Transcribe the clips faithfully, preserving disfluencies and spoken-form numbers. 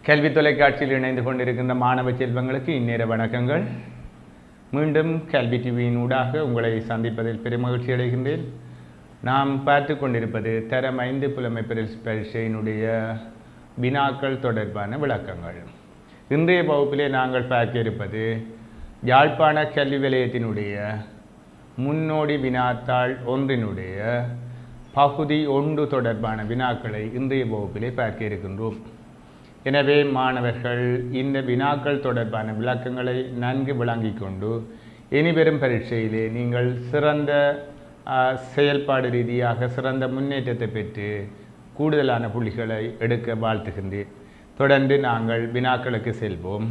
கல்வி தொலைக்காட்சியில் இணைந்து கொண்டிருக்கின்ற மாணவ செல்வங்களுக்கு இந்நேர வணக்கங்கள். மீண்டும் கல்வி டிவியின் ஊடாக உங்களை சந்திப்பதில் பெருமகிழ்ச்சி அடைகின்றேன். நாம் பார்த்து கொண்டிருப்பது தரம் ஐந்து புலமை பரீட்சையினுடைய வினாக்கள் தொடர்பான விளக்கங்கள். இன்றைய வகுப்பிலே நாங்கள் பார்க்க இருப்பது யாழ்ப்பாண கல்வி வலயத்தினுடைய முன்னோடி வினாத்தாள் ஒன்றினுடைய பகுதி ஒன்று தொடர்பான வினாக்களை இன்றைய வகுப்பிலே பார்க்க இருக்கின்றோம். எனவே மாணவர்கள் இந்த வினாக்கள் தொடர்பான விளக்கங்களை நன்கு விளங்கிக் கொண்டு இனிவரும் பரீட்சையிலே நீங்கள் சிறந்த செயல்பாடு ரீதியாக சிறந்த முன்னேற்றத்தை பெற்று கூடுதலான புள்ளிகளை எடுக்க வாழ்த்துகின்றேன். தொடர்ந்து நாங்கள் வினாக்களுக்கு செல்வோம்.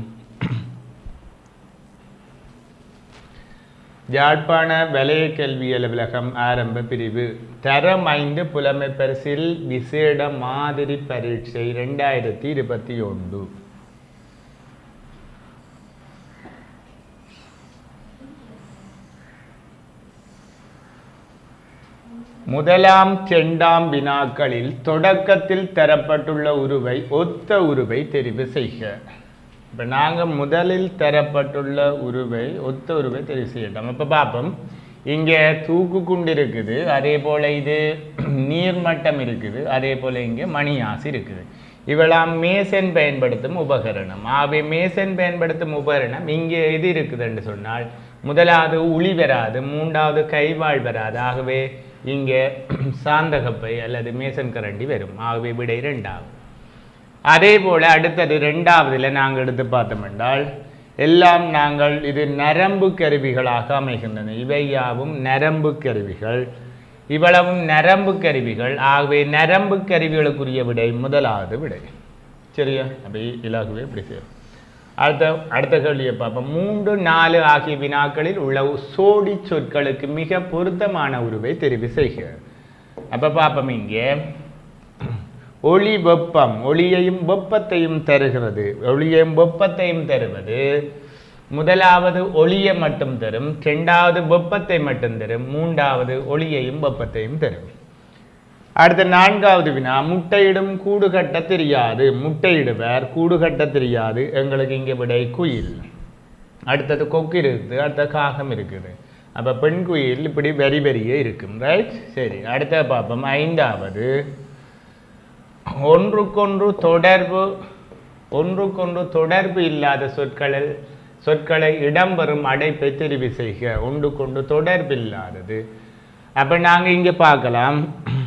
யாழ்ப்பாண வலய கல்வி அலுவலகம் ஆரம்ப பிரிவு தரம் ஐந்து புலமை பரிசில் விசேட மாதிரி பரீட்சை இரண்டாயிரத்தி இருபத்தி ஒன்று. முதலாம் இரண்டாம் வினாக்களில் தொடக்கத்தில் தரப்பட்டுள்ள உருவை ஒத்த உருவை தெரிவு செய்க. இப்போ நாங்கள் முதலில் தரப்பட்டுள்ள உருவை ஒத்த உருவை தெரிவு செய்யட்டோம். இப்போ பார்ப்போம். இங்கே தூக்கு குண்டு இருக்குது, அதே போல் இது நீர்மட்டம் இருக்குது, அதே போல் இங்கே மணியாசி இருக்குது. இவெல்லாம் மேசன் பயன்படுத்தும் உபகரணம். ஆகவே மேசன் பயன்படுத்தும் உபகரணம் இங்கே எது இருக்குதுன்னு சொன்னால் முதலாவது உளி வராது, மூன்றாவது கைவாள் வராது. ஆகவே இங்கே சாந்தகப்பை அல்லது மேசன் கரண்டி வரும். ஆகவே விடை ரெண்டாகும். அதே போல் அடுத்தது ரெண்டாவதில் நாங்கள் எடுத்து பார்த்தோம் என்றால் எல்லாம் நாங்கள் இது நரம்பு கருவிகளாக அமைகின்றன. இவை யாவும் நரம்பு கருவிகள், இவ்வளவும் நரம்பு கருவிகள். ஆகவே நரம்பு கருவிகளுக்குரிய விடை முதலாவது விடை. சரியா? அப்படி இலகுவே இப்படி சேரும். அடுத்த அடுத்த கேள்வியை பார்ப்போம். மூன்று நாலு ஆகிய வினாக்களில் உள்ள சோடி சொற்களுக்கு மிக பொருத்தமான உருவை தெரிவு செய்க. அப்போ பார்ப்போம். இங்கே ஒளி வெப்பம், ஒளியையும் வெப்பத்தையும் தருகிறது. ஒளியையும் வெப்பத்தையும் தருவது முதலாவது ஒளியை மட்டும் தரும், இரண்டாவது வெப்பத்தை மட்டும் தரும், மூன்றாவது ஒளியையும் வெப்பத்தையும் தரும். அடுத்த நான்காவது வினா முட்டையிடும் கூடு கட்ட தெரியாது. முட்டையிடுவர் கூடு கட்ட தெரியாது. எங்களுக்கு இங்கே விடை குயில். அடுத்தது கொக்கு இருக்குது, அடுத்த காகம் இருக்குது. அப்போ பெண் குயில் இப்படி வெறி வெறியே இருக்கும். ரைட்? சரி, அடுத்த பார்ப்போம். ஐந்தாவது ஒன்றுக்கொன்று தொடர்பு ஒன்றுக்கொன்று தொடர்பு இல்லாத சொற்களில் சொற்களை இடம்பெறும் அடைப்பை தெரிவு செய்க. ஒன்றுக்கொண்டு தொடர்பு இல்லாதது. அப்போ நாங்கள் இங்கே பார்க்கலாம்.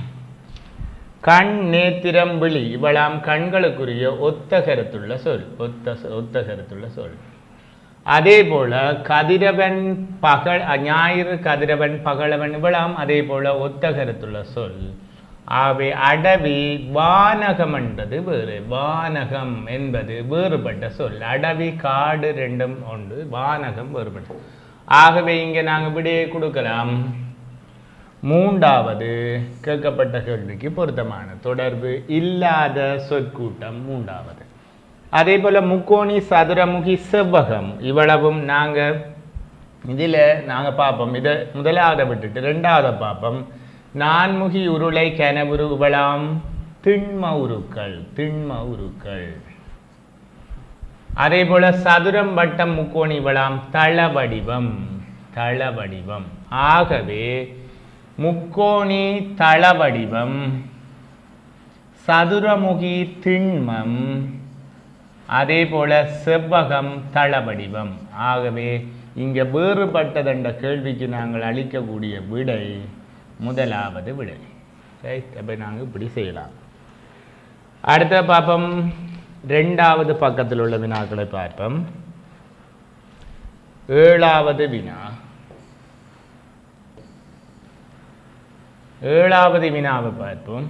கண், நேத்திரம், விழி இவளாம் கண்களுக்குரிய ஒத்த கருத்துள்ள சொல். ஒத்த ஒத்த கருத்துள்ள சொல். அதே போல கதிரவன் பகல், ஞாயிறு கதிரவன் பகலவன் இவளாம் அதே போல ஒத்த கருத்துள்ள சொல். ஆகவே அடவி வானகம் என்பது வேறு, வானகம் என்பது வேறுபட்ட சொல். அடவி காடு ரெண்டும் ஒன்று, வானகம் வேறுபட்ட. ஆகவே இங்கே நாங்கள் விடையை கொடுக்கலாம். மூன்றாவது கேட்கப்பட்ட கேள்விக்கு பொருத்தமான தொடர்பு இல்லாத சொற்கூட்டம் மூன்றாவது. அதே போல முக்கோணி, சதுரமுகி, செவ்வகம் இவ்வளவும் நாங்கள் இதில் நாங்கள் பார்ப்போம். இதை முதலாவதை விட்டுட்டு ரெண்டாவதை பார்ப்போம். நான்முகி, உருளை, கனவுரு இவளாம் திண்ம உருக்கள், திண்ம உருக்கள். அதே போல சதுரம், வட்டம், முக்கோணி இவளாம் தள வடிவம், தள வடிவம். ஆகவே முக்கோணி தள வடிவம், சதுரமுகி திண்மம், அதே போல செவ்வகம் தள வடிவம். ஆகவே இங்கே வேறுபட்டதென்ற கேள்விக்கு நாங்கள் அளிக்கக்கூடிய விடை முதலாவது விடை. ரைட்? அப்போ நாங்கள் இப்படி செய்யலாம். அடுத்த பார்ப்போம். ரெண்டாவது பக்கத்தில் உள்ள வினாக்களை பார்ப்போம். ஏழாவது வினா. ஏழாவது வினாவை பார்ப்போம்.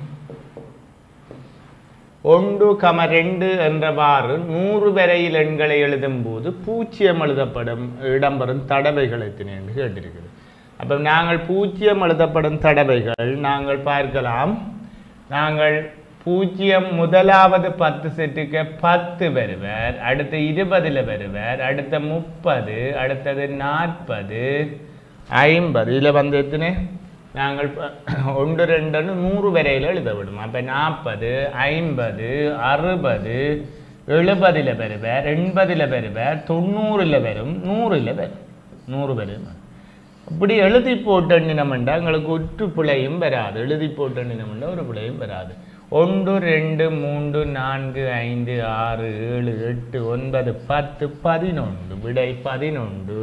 ஒன்று கம ரெண்டு என்றவாறு நூறு வரையில் எண்களை எழுதும் போது பூஜ்ஜியம் எழுதப்படும் இடம்பெறும் தடவைகளை என்று கேட்டிருக்கிறது. அப்போ நாங்கள் பூஜ்ஜியம் எழுதப்படும் தடவைகள் நாங்கள் பார்க்கலாம். நாங்கள் பூஜ்ஜியம் முதலாவது பத்து செட்டுக்கு பத்து வருவர், அடுத்து இருபதில் வருவர், அடுத்த முப்பது, அடுத்தது நாற்பது, ஐம்பது. இதில் வந்து எத்தனை நாங்கள் ஒன்று ரெண்டு நூறு வரையில் எழுத விடும். அப்போ நாற்பது, ஐம்பது, அறுபது, எழுபதில் பெறுவார், எண்பதில் பெறுவார், தொண்ணூறில் வரும், நூறில் வரும், நூறு வரும். இப்படி எழுதி போட்டு எண்ணினமெண்டா எங்களுக்கு ஒற்று பிழையும் வராது. எழுதி போட்டு எண்ணினமெண்டா ஒரு பிழையும் வராது. ஒன்று ரெண்டு மூன்று நான்கு ஐந்து ஆறு ஏழு எட்டு ஒன்பது பத்து பதினொன்று விடை பதினொன்று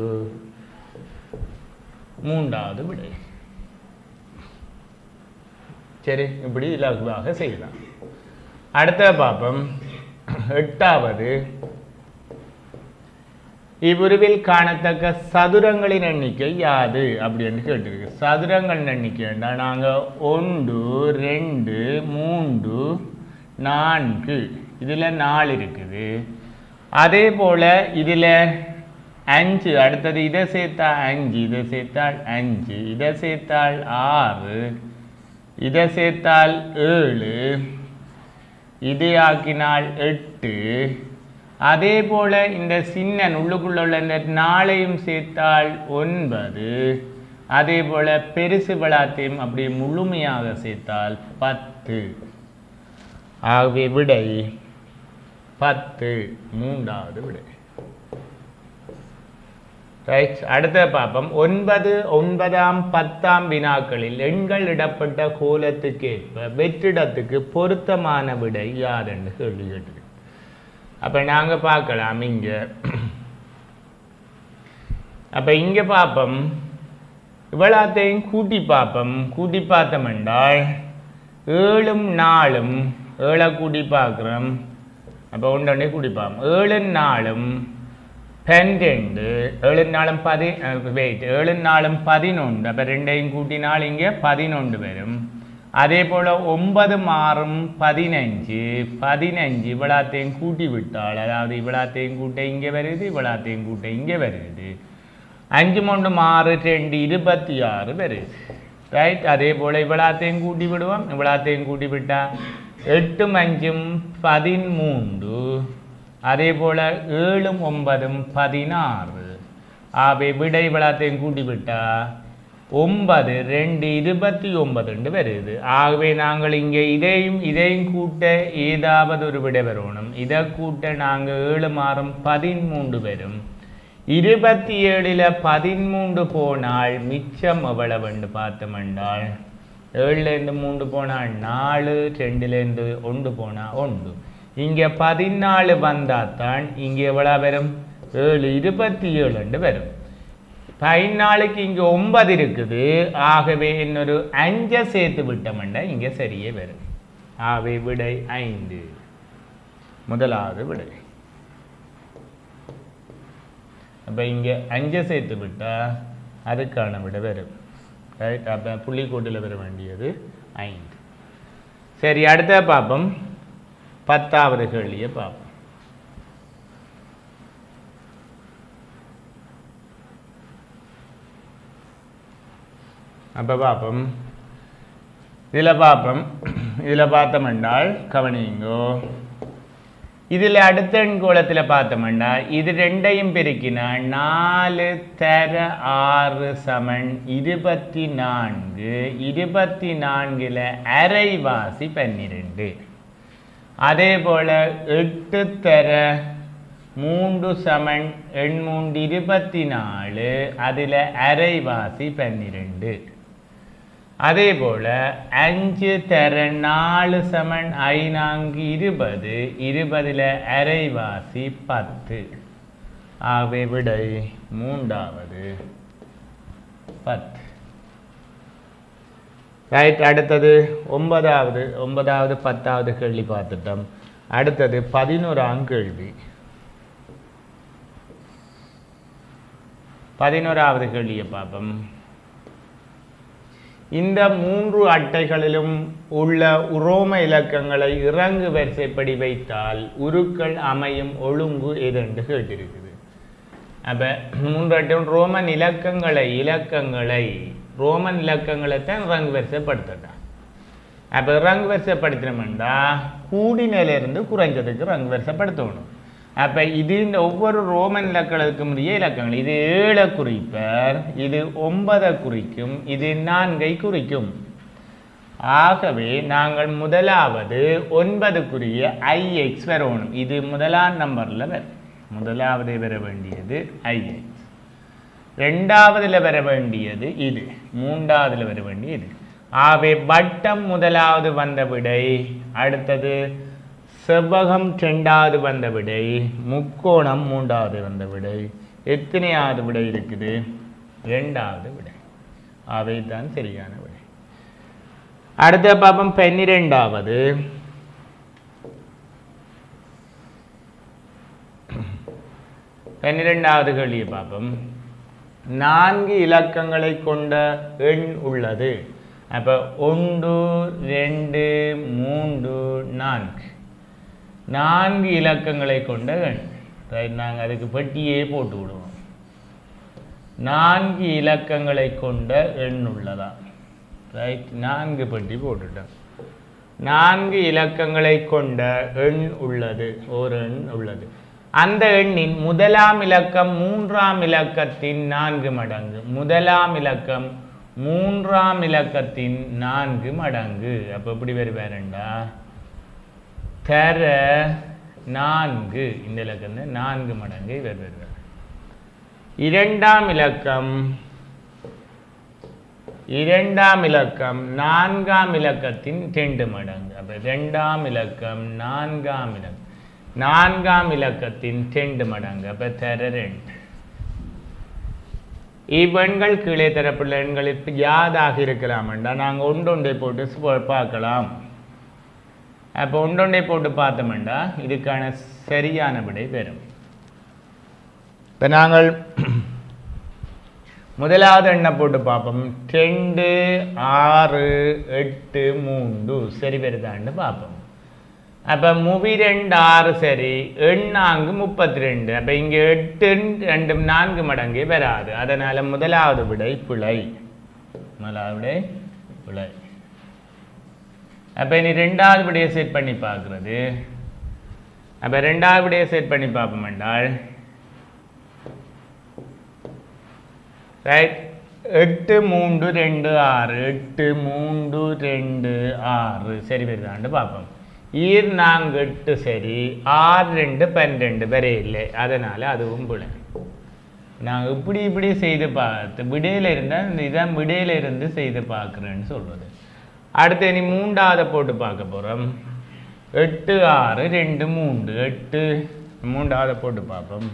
மூன்றாவது விடை. சரி, இப்படி இலகுவாக செய்யலாம். அடுத்த பாப்பம் எட்டாவது, இவ்வுருவில் காணத்தக்க சதுரங்களின் எண்ணிக்கை யாது அப்படின்னு கேட்டிருக்கு. சதுரங்களின் எண்ணிக்கைண்டா நாங்கள் ஒன்று ரெண்டு மூன்று நான்கு இதில் நாலு இருக்குது. அதே போல் இதில் அஞ்சு, அடுத்தது இதை சேர்த்தா அஞ்சு, இதை சேர்த்தால் அஞ்சு, இதை சேர்த்தால் ஆறு, இதை சேர்த்தால் ஏழு, இதை ஆக்கினால் எட்டு. அதே போல இந்த சின்ன உள்ளுக்குள்ள உள்ள இந்த நாளையும் சேர்த்தால் ஒன்பது. அதே போல பெருசு விளாத்தையும் அப்படி முழுமையாக சேர்த்தால் பத்து. ஆகவே விடை பத்து, மூன்றாவது விடை. ரைட், அடுத்த பாப்பம் ஒன்பது ஒன்பதாம் பத்தாம் வினாக்களில் எண்கள் இடப்பட்ட கோலத்துக்கேற்ப வெற்றிடத்துக்கு பொருத்தமான விடை யாதென்று கேள்வி கேட்டிருக்கு. அப்ப நாங்க பார்க்கலாம் இங்க. அப்ப இங்க பாப்பம் இவ்வளத்தையும் கூட்டி பார்ப்போம். கூட்டி பார்த்தோம் என்றால் ஏழும் நாளும், ஏழை கூட்டி பார்க்கிறோம். அப்ப ஒன்றே கூட்டி பார்ப்போம். ஏழு நாளும் பன்னிரெண்டு, ஏழு நாளும் பதி வெயிட் ஏழு நாளும் பதினொன்று. அப்போ ரெண்டையும் கூட்டினால் இங்கே பதினொன்று வரும். அதே போல் ஒன்பது ஆறும் பதினஞ்சு, பதினஞ்சு இவ்வளோத்தையும் கூட்டி விட்டால், அதாவது இவ்வளோத்தையும் கூட்ட இங்கே வருது, இவ்வளோத்தையும் கூட்ட இங்கே வருது. அஞ்சு மூன்று ஆறு ரெண்டு இருபத்தி ஆறு வருது. ரைட், அதே போல் இவ்வளோத்தையும் கூட்டி விடுவோம். இவ்வளோத்தையும் கூட்டி விட்டால் எட்டும் அஞ்சும் பதிமூன்று. அதே போல ஏழும் ஒன்பதும் பதினாறு. ஆகவே விடை விளாத்தையும் கூட்டி விட்டா ஒன்பது ரெண்டு இருபத்தி ஒன்பது வருது. ஆகவே நாங்கள் இங்கே இதையும் இதையும் கூட்ட ஏதாவது ஒரு விடை வரணும். இதை கூட்ட நாங்கள் ஏழு மாறும் பதிமூன்று வரும். இருபத்தி ஏழுல பதிமூன்று போனால் மிச்சம் எவ்வளவுன்னு பார்த்தோம்னால், ஏழுலேருந்து மூன்று போனால் நாலு, ரெண்டுலேருந்து ஒன்று போனால் ஒன்று. இங்கே பதினாலு வந்தால் தான் இங்கே எவ்வளோ வரும்? ஏழு இருபத்தி ஏழு வரும். பதினாலுக்கு இங்கே ஒன்பது இருக்குது. ஆகவே இன்னொரு அஞ்சை சேர்த்து விட்டோம்னா இங்கே சரியே வரும். ஆகவே விடை ஐந்து, முதலாவது விடை. அப்போ இங்கே அஞ்சை சேர்த்து விட்டால் அதுக்கான விடை வரும். ரைட், அப்போ புள்ளிக்கோட்டில் வர வேண்டியது ஐந்து. சரி, அடுத்த பார்ப்போம். பத்தாவது கேள்வியை பார்ப்போம். அப்போ பார்ப்போம். இதில் பார்ப்போம். இதில் பார்த்தோம் என்றால் கவனிங்கோ. இதில் அடுத்த எண்கோளத்தில் பார்த்தோம்னா இது ரெண்டையும் பெருக்கினால் நாலு தர ஆறு சமன் இருபத்தி நான்கு. இருபத்தி நான்கில் அரைவாசி பன்னிரெண்டு. அதே போல் எட்டு தர மூன்று சமன் எண்மூன்று இருபத்தி நாலு. அதில் அரைவாசி பன்னிரெண்டு. அதே போல் அஞ்சு தர நாலு சமன் ஐநான்கு இருபது. இருபதில் அரைவாசி பத்து. ஆகவே விடை மூன்றாவது பத்து. ரைட், அடுத்தது ஒன்பதாவது ஒன்பதாவது பத்தாவது கேள்வி பார்த்துட்டோம். அடுத்தது பதினோராம் கேள்வி. பதினோராவது கேள்வியை பார்ப்போம். இந்த மூன்று அட்டைகளிலும் உள்ள உரோம இலக்கங்களை இறங்கு வரிசைப்படி வைத்தால் உருக்கள் அமையும் ஒழுங்கு எதென்று கேட்டிருக்குது. அப்போ மூன்று அட்டையும் ரோமன் இலக்கங்களை இலக்கங்களை ரோமன் இலக்கங்களை தான் இறங்கு வரிசைப்படுத்தட்டான். அப்போ இறங்கு வரிசைப்படுத்தினோம்னா கூடினிலிருந்து குறைஞ்சதுக்கு இறங்கு வரிசைப்படுத்தணும். அப்போ இது இந்த ஒவ்வொரு ரோமன் இலக்கங்களுக்கும் உரிய இலக்கங்கள். இது ஏழை குறிப்பர், இது ஒன்பதை குறிக்கும், இது நான்கை குறிக்கும். ஆகவே நாங்கள் முதலாவது ஒன்பதுக்குரிய ஐஎக்ஸ் வரணும். இது முதலாம் நம்பரில் வரும். முதலாவது வர வேண்டியது ஐஎக்ஸ், ரெண்டாவதுல வர வேண்டியது இது, மூன்றாவதுல வர வேண்டியது. ஆகவே வட்டம் முதலாவது வந்த விடை, அடுத்தது செவ்வகம் ரெண்டாவது வந்த விடை, முக்கோணம் மூன்றாவது வந்த விடை. எத்தனையாவது விடை இருக்குது? ரெண்டாவது விடை. அவை தான் சரியான விடை. அடுத்த பாப்பம் பன்னிரெண்டாவது. பன்னிரெண்டாவது கேள்வியை பாப்பம். நான்கு இலக்கங்களை கொண்ட எண் உள்ளது. அப்ப ஒன்று, ரெண்டு, மூன்று, நான்கு, நான்கு இலக்கங்களை கொண்ட எண். நாங்கள் அதுக்கு பெட்டியே போட்டு விடுவோம். நான்கு இலக்கங்களை கொண்ட எண் உள்ளதா? ரைட், நான்கு பெட்டி போட்டுட்டோம். நான்கு இலக்கங்களை கொண்ட எண் உள்ளது, ஒரு எண் உள்ளது. அந்த எண்ணின் முதலாம் இலக்கம் மூன்றாம் இலக்கத்தின் நான்கு மடங்கு. முதலாம் இலக்கம் மூன்றாம் இலக்கத்தின் நான்கு மடங்கு. அப்ப எப்படி வருவாருண்டா, தர நான்கு, இந்த இலக்கம் நான்கு மடங்கு இவர் வருவார். இரண்டாம் இலக்கம் இரண்டாம் இலக்கம் நான்காம் இலக்கத்தின் ரெண்டு மடங்கு. அப்ப இரண்டாம் இலக்கம் நான்காம் இலக்கம் நான்காம் இலக்கத்தின் ரெண்டு மடங்கு. அப்ப தர ரெண்டு. இவ்வெண்கள் கீழே தரப்புள்ள எண்களுக்கு யாதாக இருக்கலாம் என்றால் நாங்கள் ஒன்றொன்றை போட்டு பார்க்கலாம். அப்போ ஒன்றொன்றை போட்டு பார்த்தோம்டா இதுக்கான சரியான விடை பெறும். இப்போ நாங்கள் முதலாவது எண்ணை போட்டு பார்ப்போம். ரெண்டு, ஆறு, எட்டு, மூன்று சரி வருதான்னு பார்ப்போம். அப்போ முவி ரெண்டு ஆறு சரி, எண்ணாங்கு முப்பத்தி ரெண்டு. அப்போ இங்கே எட்டு ரெண்டு நான்கு மடங்கு வராது. அதனால முதலாவது விடை பிழை. முதலாவது விடை பிழை. அப்போ இனி ரெண்டாவது விடையை செட் பண்ணி பார்க்குறது. அப்போ ரெண்டாவது விடையை செட் பண்ணி பார்ப்போம் என்றால் ரைட், எட்டு மூன்று ரெண்டு ஆறு, எட்டு மூன்று ரெண்டு ஆறு சரி வருதான்னு பார்ப்போம். ஈர் நான்கு எட்டு சரி, ஆறு ரெண்டு பன்னிரெண்டு வரை இல்லை. அதனால அதுவும் பிழை. நாங்கள் இப்படி இப்படி செய்து பார்த்து விடையில இருந்தால் இந்த இதான் விடையில இருந்து செய்து பார்க்குறேன்னு சொல்வது. அடுத்து இனி மூன்றாவது போட்டு பார்க்க போகிறோம். எட்டு ஆறு ரெண்டு மூன்று, எட்டு மூன்றாவது போட்டு பார்ப்போம்.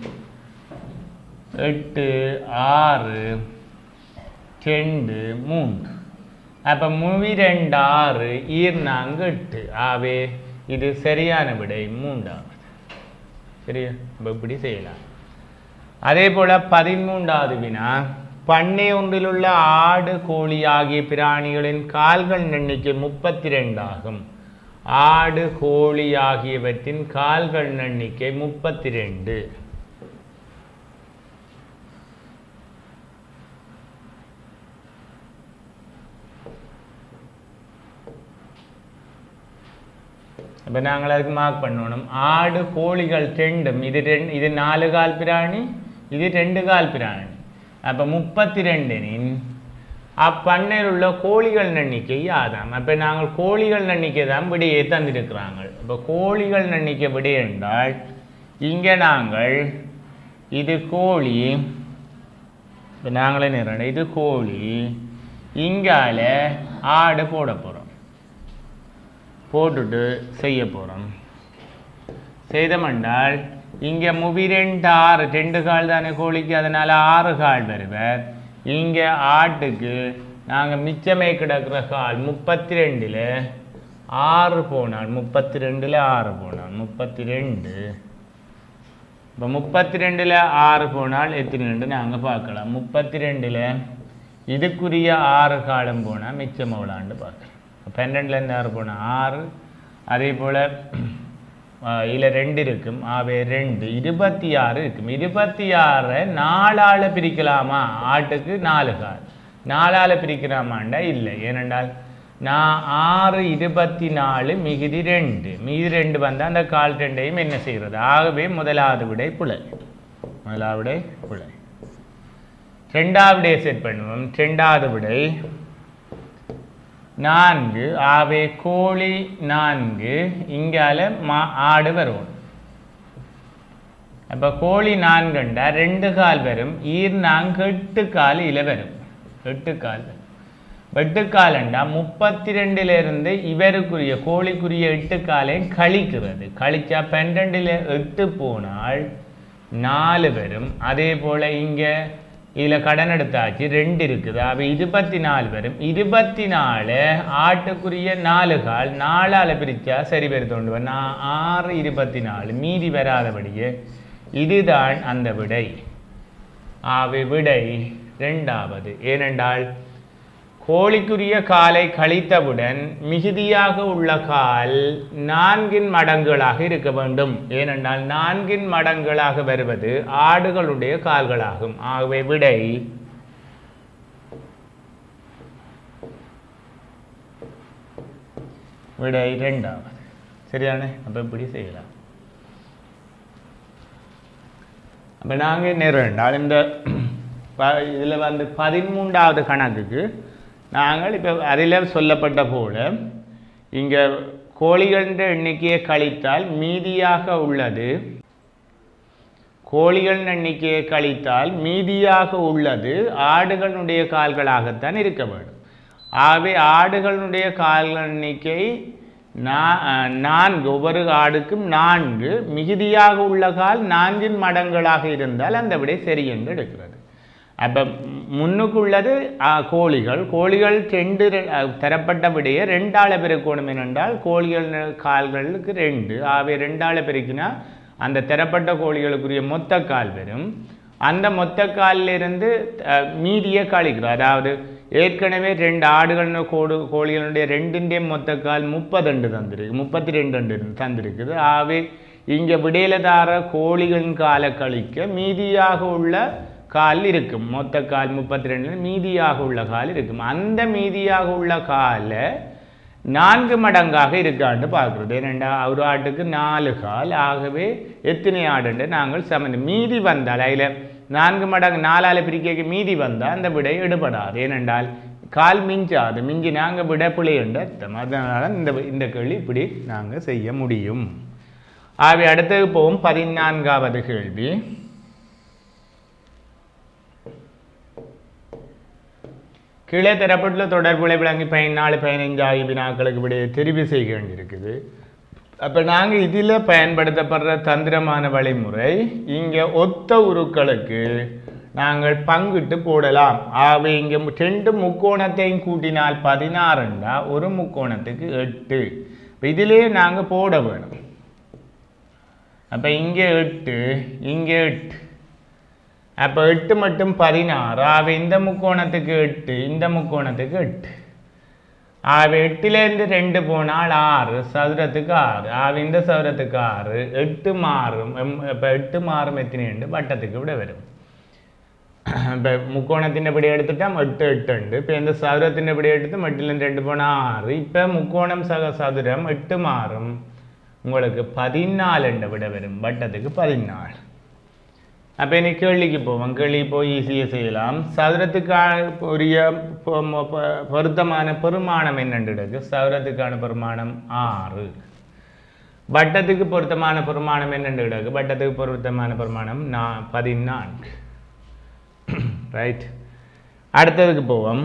எட்டு ஆறு ரெண்டு மூன்று. அப்போ முவி ரெண்டு ஆறு, ஈர் நான்கு எட்டு. ஆவே இது சரியான விடை மூன்றாவது. சரியா? நம்ம இப்படி செய்யலாம். அதே போல பதிமூன்றாவது வினா, பண்ணை ஒன்றில் உள்ள ஆடு கோழி ஆகிய பிராணிகளின் கால்கள் எண்ணிக்கை முப்பத்தி ரெண்டு ஆகும். ஆடு கோழி ஆகியவற்றின் கால்கள் எண்ணிக்கை முப்பத்தி ரெண்டு. இப்போ நாங்கள் அதுக்கு மார்க் பண்ணணும். ஆடு கோழிகள் ரெண்டும், இது ரெண்டு, இது நாலு கால் பிராணி, இது ரெண்டு கால் பிராணி. அப்போ முப்பத்தி ரெண்டினின் அப்பண்ணையில் உள்ள கோழிகள் எண்ணிக்கை யாதாம். அப்போ நாங்கள் கோழிகள் எண்ணிக்கை தான் விடையை தந்திருக்கிறாங்க. இப்போ கோழிகள் எண்ணிக்கை விடை என்றால் இங்கே நாங்கள் இது கோழி, இப்போ நாங்களே நிறோம் இது கோழி, இங்கால ஆடு போட போகிறோம். போட்டுட்டு செய்ய போகிறோம். செய்தமென்றால் இங்கே முவி ரெண்டு ஆறு, ரெண்டு கால் தானே கோழிக்கு, அதனால் ஆறு கால் வருவார். இங்கே ஆட்டுக்கு நாங்கள் மிச்சமே கிடக்கிற கால் முப்பத்தி ரெண்டில் ஆறு போனால், முப்பத்தி ரெண்டில் ஆறு போனால் முப்பத்தி ரெண்டு. இப்போ முப்பத்தி ரெண்டில் ஆறு போனால் எத்தனை ரெண்டு நாங்கள் பார்க்கலாம். முப்பத்தி ரெண்டில் இதுக்குரிய ஆறு காலம் போனால் மிச்சம் எவ்வளோண்டு பார்க்கலாம். பன்னெண்டுலேருந்து ஆறு போனால் ஆறு. அதே போல் இதில் ரெண்டு இருக்கும். ஆவே ரெண்டு இருபத்தி ஆறு இருக்கும். இருபத்தி ஆறை நாலால் பிரிக்கலாமா? ஆட்டுக்கு நாலு கால், நாலால் பிரிக்கலாமாண்டா இல்லை. ஏனென்றால் நான் ஆறு இருபத்தி நாலு மிகுதி ரெண்டு, மிகுதி ரெண்டு வந்தால் அந்த கால் ரெண்டையும் என்ன செய்கிறது? ஆகவே முதலாவது விடை புலை. முதலாவது விடை புலை. ரெண்டாவது விடையை செட் பண்ணுவோம். ரெண்டாவது விடை நான்கு. ஆவே கோழி நான்கு. இங்கால மா ஆடு வரும். அப்போ கோழி நான்குண்டா ரெண்டு கால் வரும். ஈர் நான்கு எட்டு கால் இல வரும். எட்டு கால் வரும். எட்டு காலண்டா முப்பத்தி ரெண்டுல இருந்து இவருக்குரிய கோழிக்குரிய எட்டு காலை கழிக்கிறது. கழிச்சா பன்னெண்டுல எட்டு போனால் நாலு வரும். அதே போல இங்க இதுல கடன் எடுத்தாச்சு ரெண்டு இருக்குது. அப்ப இருபத்தி நாலு வரும். இருபத்தி நாலு ஆட்டுக்குரிய நாலு கால் நாலால பிரிச்சா சரி வருது. நான் ஆறு இருபத்தி நாலு மீதி வராதபடியே இதுதான் அந்த விடை. ஆவே விடை இரண்டாவது. ஏனென்றால் கோழிக்குரிய காலை கழித்தவுடன் மிகுதியாக உள்ள கால் நான்கின் மடங்குகளாக இருக்க வேண்டும். ஏனென்றால் நான்கின் மடங்குகளாக வருவது ஆடுகளுடைய கால்களாகும். ஆகவே விடை விடை இரண்டாவது. சரியானே? அப்ப இப்படி செய்யலாம். அப்ப நாங்க நேரம் இந்த இதுல வந்து பதிமூன்றாவது கணக்குக்கு நாங்கள் இப்போ அதில் சொல்லப்பட்ட போல இங்கே கோழிகளின் எண்ணிக்கையை கழித்தால் மீதியாக உள்ளது கோழிகளின் எண்ணிக்கையை கழித்தால் மீதியாக உள்ளது ஆடுகளுடைய கால்களாகத்தான் இருக்க வேண்டும். ஆகவே ஆடுகளுடைய கால்கள் எண்ணிக்கை நான்கு. ஒவ்வொரு ஆடுக்கும் நான்கு. மிகுதியாக உள்ள கால் நான்கின் மடங்களாக இருந்தால் அந்த விடை சரி என்று எடுக்கிறது. அப்போ முன்னுக்குள்ளது கோழிகள். கோழிகள் ரெண்டு தரப்பட்ட விடையே ரெண்டாள பெருக்கணும். என்னென்றால் கோழிகள் கால்களுக்கு ரெண்டு. ஆகவே ரெண்டாள பெருக்கினா அந்த தரப்பட்ட கோழிகளுக்குரிய மொத்த கால் வரும். அந்த மொத்த காலிலிருந்து மீதியை கழிக்கிறோம். அதாவது ஏற்கனவே ரெண்டு ஆடுகள் கோடு கோழிகளுடைய ரெண்டுண்டே மொத்த கால் முப்பது தந்திருக்கு. முப்பத்தி ரெண்டு தந்திருக்குது. ஆகவே இங்கே விடையில தார கோழிகளின் காலை கழிக்க மீதியாக உள்ள கால் இருக்கும். மொத்த கால் முப்பத்தி ரெண்டு மீதியாக உள்ள கால் இருக்கும். அந்த மீதியாக உள்ள காலை நான்கு மடங்காக இருக்காண்டு பார்க்குறது. ஏனெண்டா ஒரு ஆட்டுக்கு நாலு கால். ஆகவே எத்தனை ஆடுண்டு நாங்கள் சமந்து மீதி வந்தால் அதில் நான்கு மடங்கு நாலால் பிரிக்க மீதி வந்தால் அந்த விடை எடுபடாது. ஏனென்றால் கால் மிஞ்சாது. மிஞ்சி நாங்கள் விட பிழையுண்டு அர்த்தம். அதனால இந்த இந்த கேள்வி இப்படி நாங்கள் செய்ய முடியும். ஆகவே அடுத்தது போகும் பதினான்காவது கேள்வி. கீழே தரப்பட்டுள்ள தொடர்புகளை விளங்கி பதினாலு பதினைஞ்சு ஆகிய வினாக்களுக்கு விடையை தெரிவு செய்ய வேண்டியிருக்குது. அப்போ நாங்கள் இதில் பயன்படுத்தப்படுற தந்திரமான வழிமுறை இங்கே ஒத்த உருக்களுக்கு நாங்கள் பங்கிட்டு போடலாம். ஆகவே இங்கே ரெண்டு முக்கோணத்தையும் கூட்டினால் பதினாறுண்டா ஒரு முக்கோணத்துக்கு எட்டு. இதிலே நாங்கள் போட வேணும். அப்போ இங்கே எட்டு இங்கே எட்டு. அப்போ எட்டு மட்டும் பதினாறு. ஆகவே இந்த முக்கோணத்துக்கு எட்டு இந்த முக்கோணத்துக்கு எட்டு. ஆகவே எட்டுலேருந்து ரெண்டு போனால் ஆறு. சதுரத்துக்கு ஆறு. ஆகவே இந்த சதுரத்துக்கு ஆறு. எட்டு மாறும். இப்போ எட்டு மாறும் எத்தனை உண்டு வட்டத்துக்கு விட வரும். இப்போ முக்கோணத்தின் படி எடுத்துட்டா எட்டு எட்டு உண்டு. இப்போ இந்த சதுரத்தின் படி எடுத்து எட்டுலேருந்து ரெண்டு போனால் ஆறு. இப்போ முக்கோணம் சக சதுரம் எட்டு மாறும். உங்களுக்கு பதினாலு என்ற விட வரும். வட்டத்துக்கு பதினாலு. அப்போ இனி கேள்விக்கு போவோம். கேள்வி போய் ஈஸியாக செய்யலாம். சதுரத்துக்கான உரிய பொருத்தமான பெருமானம் என்னென்று சதுரத்துக்கான பெருமானம் ஆறு. வட்டத்துக்கு பொருத்தமான பெருமானம் என்னென்று கிடக்கு. வட்டத்துக்கு பொருத்தமான பெருமானம் நா பதினான்கு. ரைட். அடுத்ததுக்கு போவோம்.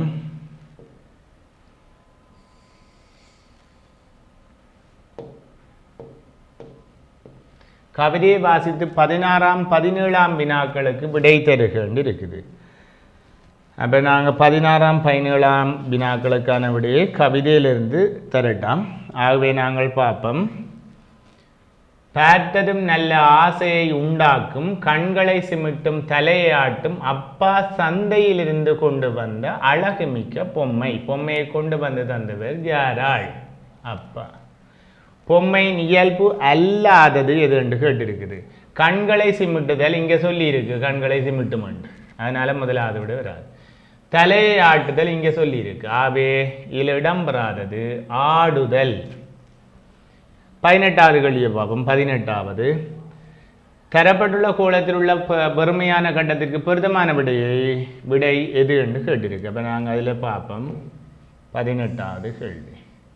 கவிதையை வாசித்து பதினாறாம் பதினேழாம் வினாக்களுக்கு விடை தருகிறது இருக்குது. அப்போ நாங்கள் பதினாறாம் பதினேழாம் வினாக்களுக்கான விடையை கவிதையிலிருந்து தரட்டாம். ஆகவே நாங்கள் பார்ப்போம். பார்த்ததும் நல்ல ஆசையை உண்டாக்கும் கண்களை சிமிட்டும் தலையை ஆட்டும் அப்பா சந்தையிலிருந்து கொண்டு வந்த அழகுமிக்க பொம்மை. பொம்மையை கொண்டு வந்து தந்தவர் யாராள்? அப்பா. பொம்மையின் இயல்பு அல்லாதது எது என்று கேட்டிருக்குது. கண்களை சிமிட்டுதல் இங்கே சொல்லியிருக்கு. கண்களை சிமிட்டுமண்டு. அதனால முதலாவது விட வராது. தலையை ஆட்டுதல் இங்கே சொல்லியிருக்கு. ஆவே இதில் இடம்பெறாதது ஆடுதல். பதினெட்டாவது கேள்வியை பார்ப்போம். பதினெட்டாவது தரப்பட்டுள்ள கோலத்தில் உள்ள பெருமையான கட்டத்திற்கு பொருத்தமான விடையை விடை எது என்று கேட்டிருக்கு. அப்போ நாங்கள் அதில் பார்ப்போம். பதினெட்டாவது கேள்வி.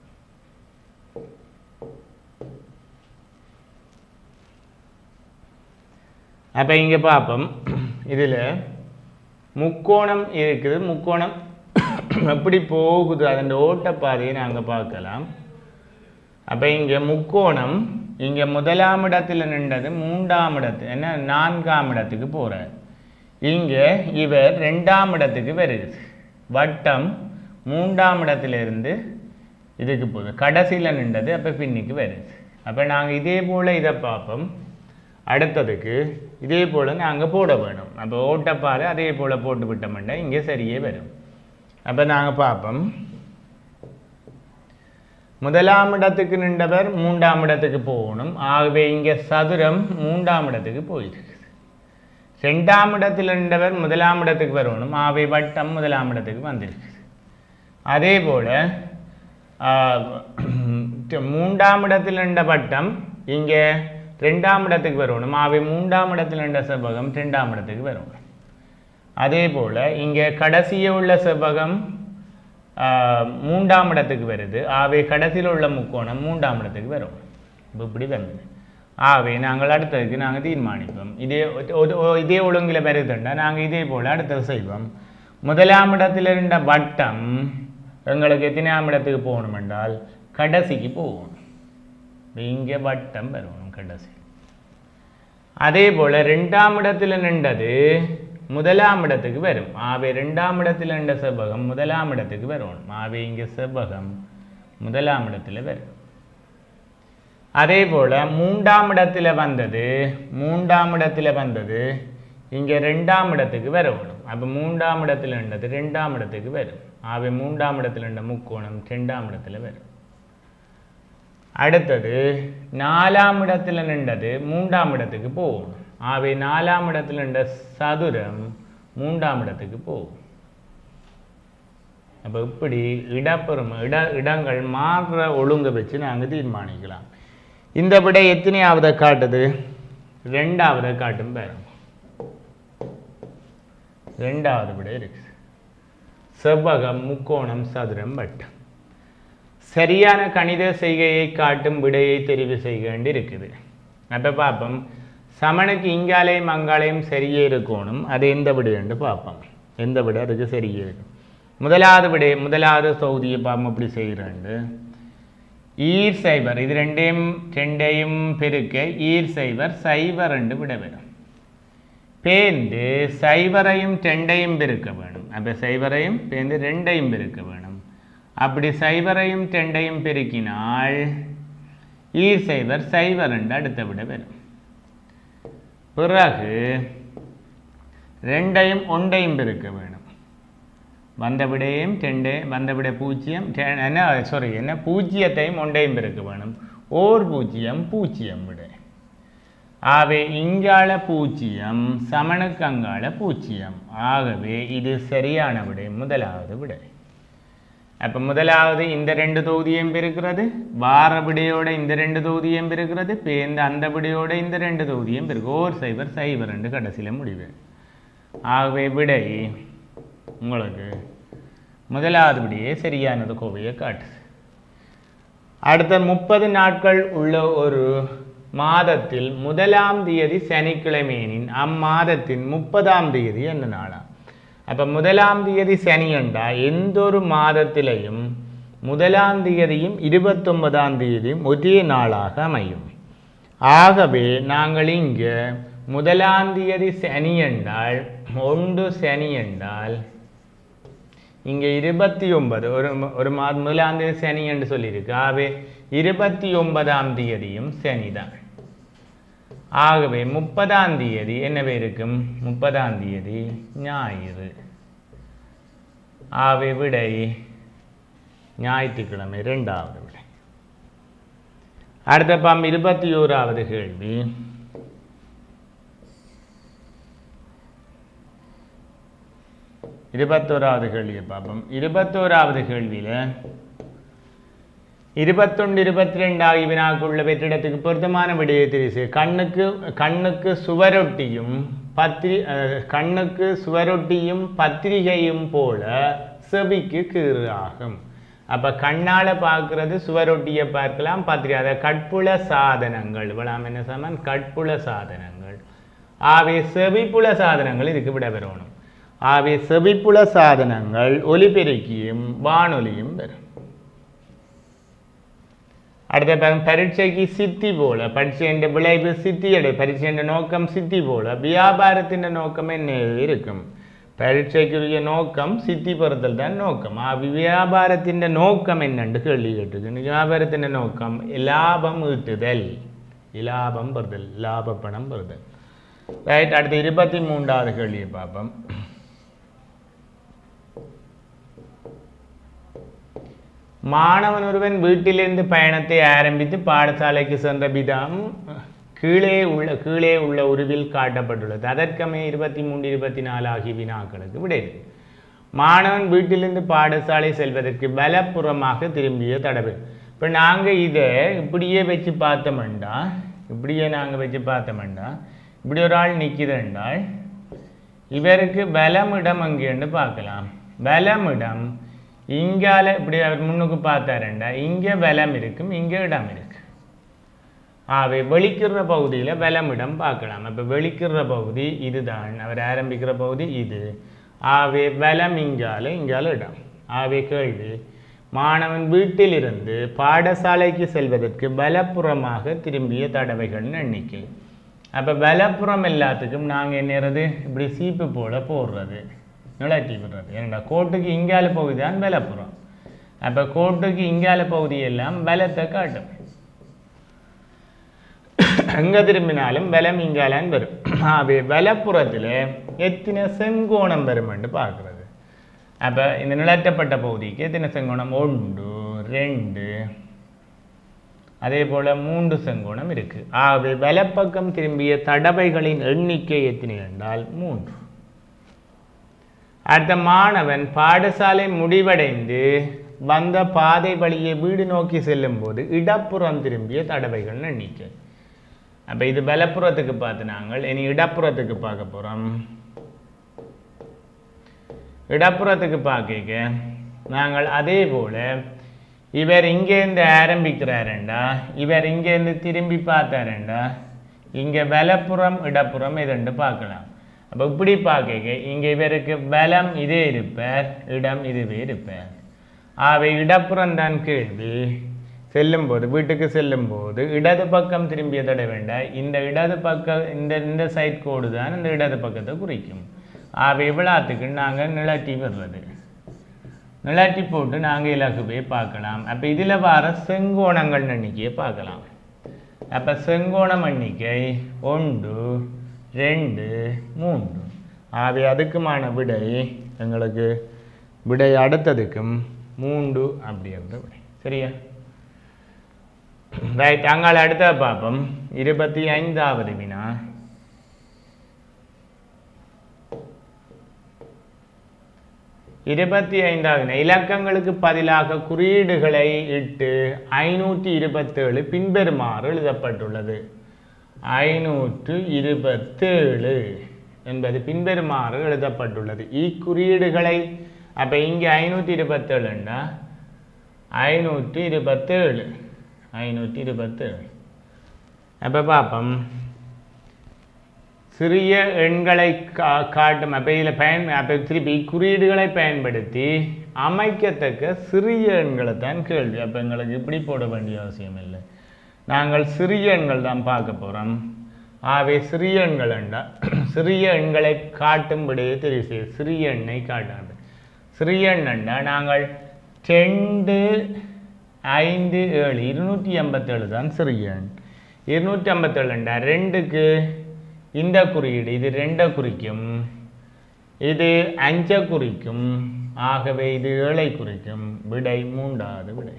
அப்போ இங்கே பார்ப்போம். இதில் முக்கோணம் இருக்குது. முக்கோணம் எப்படி போகுது அதன் ஓட்டப்பாதையை நாங்கள் பார்க்கலாம். அப்போ இங்கே முக்கோணம் இங்கே முதலாம் இடத்துல நின்றது மூன்றாம் இடத்து என்ன நான்காம் இடத்துக்கு போகிறார். இங்கே இவர் ரெண்டாம் இடத்துக்கு வருது. வட்டம் மூன்றாம் இடத்துலேருந்து இதுக்கு போகுது. கடைசியில் நின்றது அப்போ பின்னிக்கு வருது. அப்போ நாங்கள் இதே போல் இதை பார்ப்போம். அடுத்ததுக்கு இதே போல் நாங்கள் போட வேணும். அப்போ ஓட்டப்பாறை அதே போல் போட்டு விட்டோம்னா இங்கே சரியே வரும். அப்போ நாங்கள் பார்ப்போம். முதலாம் இடத்துக்கு நின்றவர் மூன்றாம் இடத்துக்கு போகணும். ஆகவே இங்கே சதுரம் மூன்றாம் இடத்துக்கு போயிருக்கு. ரெண்டாம் இடத்தில் நின்றவர் முதலாம் இடத்துக்கு வரணும். ஆகவே வட்டம் முதலாம் இடத்துக்கு வந்திருக்கு. அதே போல் மூன்றாம் இடத்தில் நின்ற வட்டம் இங்கே ரெண்டாம் இடத்துக்கு வரணும். ஆகவே மூன்றாம் இடத்தில் நின்ற செவ்வகம் ரெண்டாம் இடத்துக்கு வரணும். அதே போல் இங்கே கடைசியில் உள்ள செவ்வகம் மூன்றாம் இடத்துக்கு வருது. ஆகவே கடைசியில் உள்ள முக்கோணம் மூன்றாம் இடத்துக்கு வரும். இப்போ இப்படி வந்தது. ஆகவே நாங்கள் அடுத்ததுக்கு நாங்கள் தீர்மானிப்போம். இதே இதே ஒழுங்கில் வருதுண்டா நாங்கள் இதே போல் அடுத்தது செய்வோம். முதலாம் இடத்தில் இருந்த வட்டம் எங்களுக்கு எத்தனாம் இடத்துக்கு போகணும் என்றால் கடைசிக்கு போகணும். இங்கே வட்டம் வரணும் கடைசி. அதே போல் ரெண்டாம் இடத்தில் நின்றது முதலாம் இடத்துக்கு வரும். ஆகவே ரெண்டாம் இடத்தில் நின்ற செவ்வகம் முதலாம் இடத்துக்கு வரணும். ஆகவே இங்கே செவ்வகம் முதலாம் இடத்துல வரும். அதே போல் மூன்றாம் இடத்துல வந்தது மூன்றாம் இடத்துல வந்தது இங்கே ரெண்டாம் இடத்துக்கு வரணும். அப்போ மூன்றாம் இடத்துல நின்றது ரெண்டாம் இடத்துக்கு வரும். ஆகவே மூன்றாம் இடத்துல நின்ற முக்கோணம் ரெண்டாம் இடத்துல வரும். அடுத்தது நாலாம் இடத்துல நின்றது மூன்றாம் இடத்துக்கு போகும். ஆகவே நாலாம் இடத்துல நின்ற சதுரம் மூன்றாம் இடத்துக்கு போகும். அப்போ இப்படி இடப்பெறும் இட இடங்கள் மாறுற ஒழுங்கு வச்சு நாங்கள் தீர்மானிக்கலாம். இந்த விடை எத்தனையாவதை காட்டுது? ரெண்டாவதை காட்டும் பாருங்க. ரெண்டாவது விடை இருக்குது. செவ்வகம் முக்கோணம் சதுரம் வட்டம். சரியான கணித செய்கையை காட்டும் விடையை தெரிவு செய்ய வேண்டி இருக்குது. அப்போ பார்ப்போம். சமனுக்கு இங்காலையும் அங்காலையும் சரியே இருக்கணும். அது எந்த விடை என்று பார்ப்போம். எந்த விடை அதுக்கு சரியே இருக்கும். முதலாவது விடை முதலாவது தொகுதியை பார்ப்போம். அப்படி செய்கிறேன். ஈர் சைபர் இது ரெண்டையும் ரெண்டையும் பெருக்க ஈர் சைபர் சைபர் ரெண்டு விட வேணும். பேந்து சைபரையும் ரெண்டையும் பெருக்க வேணும். அப்போ சைபரையும் பேந்து ரெண்டையும் பெருக்க வேணும். அப்படி சைபரையும் ரெண்டையும் பெருக்கினால் ஈர் சைபர் சைபர் ரெண்டு அடுத்த விட வரும். பிறகு ரெண்டையும் ஒன்றையும் பெருக்க வேணும். வந்த விடையும் ரெண்டு வந்த விட பூஜ்ஜியம் என்ன சாரி என்ன பூஜ்ஜியத்தையும் ஒன்றையும் பெருக்க வேணும். ஓர் பூஜ்ஜியம் பூஜ்ஜியம் விட. ஆகவே இங்கால பூஜ்ஜியம் சமனுக்கு அங்கால பூஜ்ஜியம். ஆகவே இது சரியான விடை முதலாவது விடை. அப்போ முதலாவது இந்த ரெண்டு தொகுதியும் பெருக்கிறது. வார விடையோட இந்த ரெண்டு தொகுதியும் பெருக்கிறது. பேந்த அந்த விடையோட இந்த ரெண்டு தொகுதியும் பெருக்கு. ஓர் சைபர் சைபர் ரெண்டு கடைசியில் முடிவு. ஆகவே விடை உங்களுக்கு முதலாவது விடையே சரியானது கோவையை காட்டுது. அடுத்த முப்பது நாட்கள் உள்ள ஒரு மாதத்தில் முதலாம் தேதி சனிக்கிழமையெனின் அம்மாதத்தின் முப்பதாம் தேதி என்ன நாளாம்? அப்போ முதலாம் தேதி சனி என்றா எந்த ஒரு மாதத்திலையும் முதலாம் தேதியும் இருபத்தொன்பதாம் தேதியும் ஒரே நாளாக அமையும். ஆகவே நாங்கள் இங்கே முதலாம் தேதி சனி என்றால் ஒன்று சனி என்றால் இங்கே இருபத்தி ஒன்பது ஒரு ஒரு மாதம் முதலாம் தேதி சனி என்று சொல்லியிருக்கு. ஆகவே இருபத்தி ஒன்பதாம் தேதியும் சனிதான். ஆகவே முப்பதாம் தேதி என்னவே இருக்கும்? முப்பதாம் தேதி ஞாயிறு. ஆகவே விடை ஞாயிற்றுக்கிழமை இரண்டாவது விடை. அடுத்த பாம் இருபத்தி ஓராவது கேள்வி. இருபத்தோராவது கேள்வியை பார்ப்போம். இருபத்தோராவது கேள்வியில் இருபத்தொன்று இருபத்தி ரெண்டு ஆகிய வினாக்குள்ள வெற்றிடத்துக்கு பொருத்தமான விடையை தெரிவிச்சு. கண்ணுக்கு கண்ணுக்கு சுவரொட்டியும் பத்திரி கண்ணுக்கு சுவரொட்டியும் பத்திரிகையும் போல செவிக்கு கீறு ஆகும். அப்போ கண்ணால் பார்க்குறது சுவரொட்டியை பார்க்கலாம் பார்த்துருக்கா கட்புல சாதனங்கள் இவ்வளவு என்ன சமன் கட்புல சாதனங்கள் ஆவே செவிப்புல சாதனங்கள் இதுக்கு விட பெறணும் ஆவே செவிப்புல சாதனங்கள் ஒலிபெருக்கியும் வானொலியும் பெறும் அடுத்த பரீட்சைக்கு சித்தி போல பரீட்சையின் விளைவு சித்தியடை பரீட்சையின் நோக்கம் சித்தி போல வியாபாரத்தின் நோக்கம் என்ன இருக்கும் பரீட்சைக்குரிய நோக்கம் சித்தி பெறுதல் தான் நோக்கம் வியாபாரத்தின் நோக்கம் என்னன்னு கேள்வி கேட்டது வியாபாரத்தின் நோக்கம் லாபம் ஈட்டுதல் லாபம் பெறுதல் லாப பணம் பெறுதல் ரைட் அடுத்து இருபத்தி மூன்றாவது கேள்வியை பார்ப்போம் மாணவன் ஒருவன் வீட்டிலிருந்து பயணத்தை ஆரம்பித்து பாடசாலைக்கு சென்ற விதம் கீழே உள்ள கீழே உள்ள உருவில் காட்டப்பட்டுள்ளது அதற்கமே இருபத்தி மூன்று இருபத்தி நாலு ஆகிய வினாக்களுக்கு விடை மாணவன் வீட்டிலிருந்து பாடசாலை செல்வதற்கு பலப்புறமாக திரும்பிய தடவை இப்போ நாங்கள் இதை இப்படியே வச்சு பார்த்தோம்டா இப்படியே நாங்கள் வச்சு பார்த்தோம்டா இப்படி ஒரு ஆள் நிற்கிறேன்டால் இவருக்கு பலமிடம் அங்கேன்னு பார்க்கலாம் பலமிடம் இங்கால இப்படி அவர் முன்னுக்கு பார்த்தாருண்டா இங்கே பலம் இருக்கும் இங்கே இடம் இருக்கு ஆவே வெளிக்கிற பகுதியில் பலமிடம் பார்க்கலாம் அப்போ வெளிக்கிற பகுதி இதுதான் அவர் ஆரம்பிக்கிற பகுதி இது ஆவே பலம் இங்கால இங்கால இடம் ஆவே கேள்வி மாணவன் வீட்டிலிருந்து பாடசாலைக்கு செல்வதற்கு பலப்புறமாக திரும்பிய தடவைகள்னு எண்ணிக்கை அப்போ பலப்புறம் எல்லாத்துக்கும் நாங்கள் என்னறது இப்படி சீப்பு போல போடுறது நிலட்டி விடுறது ஏன்னா கோட்டுக்கு இங்கால பகுதி தான் பலப்புறம் அப்போ கோட்டுக்கு இங்கால பகுதி எல்லாம் பலத்தை காட்டும் எங்கே திரும்பினாலும் பலம் இங்காலான்னு வரும் ஆவே பலப்புறத்தில் எத்தனை செங்கோணம் வருமென்று பார்க்குறது அப்போ இந்த நிலட்டப்பட்ட பகுதிக்கு எத்தனை செங்கோணம் ஒன்று ரெண்டு அதே போல் மூன்று செங்கோணம் இருக்குது ஆகவே வலப்பக்கம் திரும்பிய தடவைகளின் எண்ணிக்கை எத்தனை என்றால் மூன்று அடுத்த மாணவன் பாடசாலை முடிவடைந்து வந்த பாதை வழியை வீடு நோக்கி செல்லும் போது இடப்புறம் திரும்பிய தடவைகள் எண்ணிக்கை அப்போ இது வலப்புறத்துக்கு பார்த்து நாங்கள் இனி இடப்புறத்துக்கு பார்க்க போகிறோம் இடப்புறத்துக்கு பார்க்க நாங்கள் அதே போல் இவர் இங்கேருந்து ஆரம்பிக்கிறாருண்டா இவர் இங்கேருந்து திரும்பி பார்த்தாருண்டா இங்கே வலப்புறம் இடப்புறம் இதெண்டு பார்க்கலாம் அப்போ இப்படி பார்க்க இங்கே இவருக்கு பலம் இதே இருப்பார் இடம் இதுவே இருப்பார் ஆகவே இடப்புறம் தான் கேள்வி செல்லும்போது வீட்டுக்கு செல்லும்போது இடது பக்கம் திரும்பிய தடவை வேண்டாம் இந்த இடது பக்கம் இந்த இந்த சைட் கோடு தான் இந்த இடது பக்கத்தை குறிக்கும் ஆகவே இவ்வளோத்துக்கு நாங்கள் நிலட்டி விடுறது நிலட்டி போட்டு நாங்கள் இலக்கு போய் பார்க்கலாம் அப்போ இதில் வர செங்கோணங்கள் எண்ணிக்கையை பார்க்கலாம் அப்போ செங்கோணம் எண்ணிக்கை ஒன்று ரெண்டு மூன்று ஆகவே அதுக்குமான விடை எங்களுக்கு விடை அடுத்ததுக்கும் மூன்று அப்படின்ற விடை சரியா ரைட் அங்கால அடுத்த பார்ப்போம் இருபத்தி ஐந்தாவது வினா இருபத்தி ஐந்தாவது இலக்கங்களுக்கு பதிலாக குறியீடுகளை இட்டு ஐநூற்றி இருபத்தேழு பின்வருமாறு எழுதப்பட்டுள்ளது ஐநூற்று இருபத்தேழு என்பது பின்வருமாறு எழுதப்பட்டுள்ளது இக்குறியீடுகளை அப்போ இங்கே ஐநூற்றி இருபத்தேழுண்டா ஐநூற்றி இருபத்தேழு ஐநூற்றி இருபத்தேழு அப்போ பார்ப்போம் சிறிய எண்களை கா காட்டும் அப்போ இதில் பயன் அப்போ திருப்பி குறியீடுகளை பயன்படுத்தி அமைக்கத்தக்க சிறிய எண்களை தான் கேள்வி அப்போ எங்களுக்கு இப்படி போட வேண்டிய அவசியம் இல்லை நாங்கள் சிறிய எண்கள் தான் பார்க்க போகிறோம் ஆகவே சிறிய எண்கள் என்றால் சிறிய எண்களை காட்டும்படியே தெரிவு செய்ய சிறிய எண்ணை காட்டாது சிறிய எண் என்றால் நாங்கள் ரெண்டு ஐந்து ஏழு இருநூற்றி ஐம்பத்தேழு தான் சிறிய எண் இருநூற்றி ஐம்பத்தேழு என்றால் ரெண்டுக்கு இந்த குறியீடு இது ரெண்டை குறிக்கும் இது அஞ்சை குறிக்கும் ஆகவே இது ஏழை குறிக்கும் விடை மூன்றாவது விடை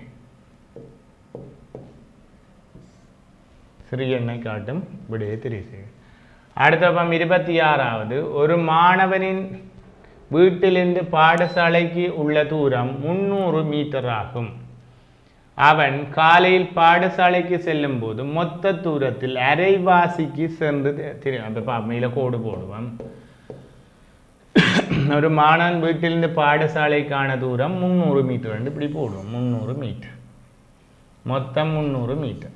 சிறிய எண்ணை காட்டும் விடையை தெரிவு செய்யும் அடுத்த இருபத்தி ஆறாவது ஒரு மாணவனின் வீட்டிலிருந்து பாடசாலைக்கு உள்ள தூரம் முன்னூறு மீட்டர் ஆகும் அவன் காலையில் பாடசாலைக்கு செல்லும் போது மொத்த தூரத்தில் அரைவாசிக்கு சென்று அந்த பாமையில கோடு போடுவான் ஒரு மாணவன் வீட்டிலிருந்து பாடசாலைக்கான தூரம் முந்நூறு மீட்டர் வந்து இப்படி போடுவோம். முந்நூறு மீட்டர், மொத்தம் முந்நூறு மீட்டர்.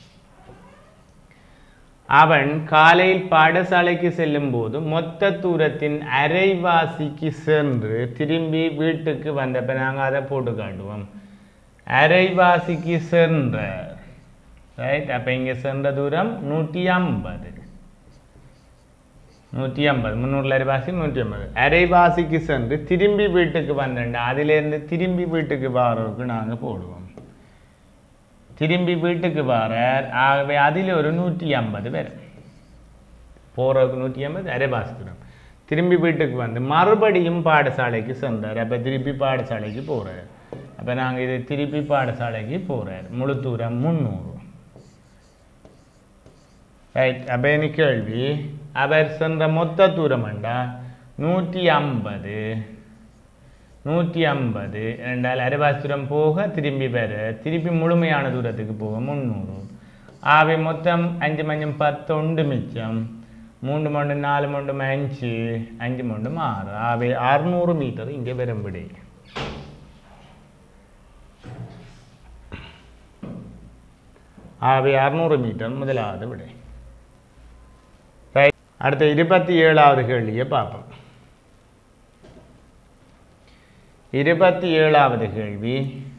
அவன் காலையில் பாடசாலைக்கு செல்லும் போது மொத்த தூரத்தின் அரைவாசிக்கு சென்று திரும்பி வீட்டுக்கு வந்தப்ப நாங்கள் அதை போட்டு காட்டுவோம். அரைவாசிக்கு சென்ற ரைட். அப்போ இங்கே சென்ற தூரம் நூற்றி ஐம்பது நூற்றி ஐம்பது முந்நூறுல அரைவாசி நூற்றி ஐம்பது. அரைவாசிக்கு சென்று திரும்பி வீட்டுக்கு வந்தேன்டா, அதிலேருந்து திரும்பி வீட்டுக்கு வாரவுக்கு நாங்கள் போடுவோம். திரும்பி வீட்டுக்கு வாரார், ஆகவே அதில் ஒரு நூற்றி ஐம்பது வரும். போகிறவுக்கு நூற்றி ஐம்பது, அரைவாசி தூரம். திரும்பி வீட்டுக்கு வந்து மறுபடியும் பாடசாலைக்கு சென்றார். அப்போ திருப்பி பாடசாலைக்கு போகிறார். அப்போ நாங்கள் இது திருப்பி பாடசாலைக்கு போகிறார். முழு தூரம் முந்நூறு ரைட். அப்போ எனக்கு கேள்வி, அவர் சென்ற மொத்த தூரம் வேண்டா நூற்றி ஐம்பது நூற்றி ஐம்பது ரெண்டால் அரைவாசி தூரம் போக திரும்பி வர திருப்பி முழுமையான தூரத்துக்கு போக முந்நூறு. ஆகவே மொத்தம் அஞ்சு மஞ்சம் பத்து ஒன்று மிச்சம், மூன்று மொண்டு நாலு மொண்டு அஞ்சு அஞ்சு மொண்டு ஆறு. ஆகவே அறுநூறு மீட்டர் இங்கே வரும் விடை. ஆகவே அறுநூறு மீட்டர் முதலாவது விடை. அடுத்த இருபத்தி ஏழாவது கேள்வியை பார்ப்போம். இருபத்தி ஏழாவது கேள்வி,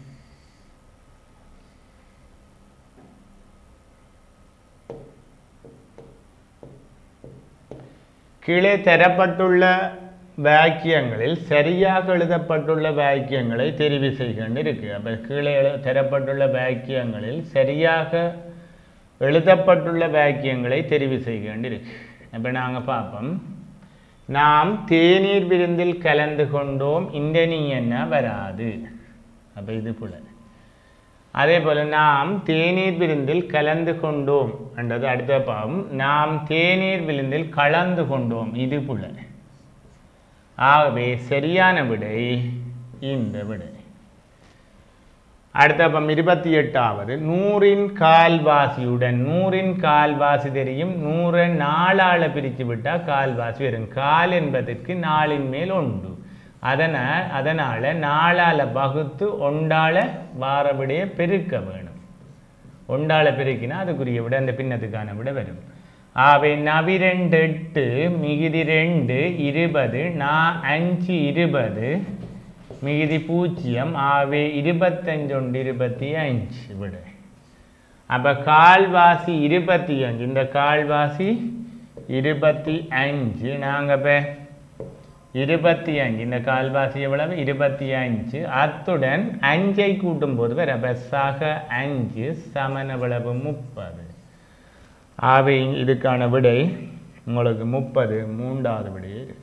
கீழே தரப்பட்டுள்ள வாக்கியங்களில் சரியாக எழுதப்பட்டுள்ள வாக்கியங்களை தெரிவு செய்கின்ற இருக்கு. அப்போ கீழே தரப்பட்டுள்ள வாக்கியங்களில் சரியாக எழுதப்பட்டுள்ள வாக்கியங்களை தெரிவு செய்கின்ற இருக்கு. அப்போ நாங்கள் பார்ப்போம். நாம் தேநீர் விருந்தில் கலந்து கொண்டோம், இந்த நீ என்ன வராது. அப்போ இது போல. அதே போல் நாம் தேநீர் விருந்தில் கலந்து கொண்டோம் என்றது அடுத்த பாவம். நாம் தேநீர் விருந்தில் கலந்து கொண்டோம், இது போல. ஆகவே சரியான விடை இந்த விடை. அடுத்த பம் இருபத்தி எட்டாவது, நூறின் கால்வாசியுடன். நூறின் கால்வாசி தெரியும், நூறை நாலாள பிரித்து விட்டால் கால்வாசி வரும். கால் என்பதற்கு நாலின் மேல் ஒன்று, அதனால் அதனால் நாலால வகுத்து ஒண்டாள வார விடையை பெருக்க வேணும். ஒண்டாள பெருக்கினா அதுக்குரிய விட அந்த பின்னத்துக்கான விட வரும். ஆகவே நவி ரெண்டு எட்டு மிகுதி ரெண்டு இருபது, நா அஞ்சு இருபது மிகுதி பூஜ்ஜியம். ஆகவே இருபத்தஞ்சு ஒன்று இருபத்தி அஞ்சு விட. அப்போ கால்வாசி இருபத்தி அஞ்சு, இந்த கால்வாசி இருபத்தி அஞ்சு. நாங்கள் இப்போ இருபத்தி அஞ்சு, இந்த கால்வாசி எவ்வளவு இருபத்தி அஞ்சு. அத்துடன் அஞ்சை கூட்டும் போது வேற பெஸ்ஸாக அஞ்சு சமன் எவ்வளவு முப்பது. ஆகவே இதுக்கான விடை உங்களுக்கு முப்பது மூன்றாவது விடையே இருக்கு.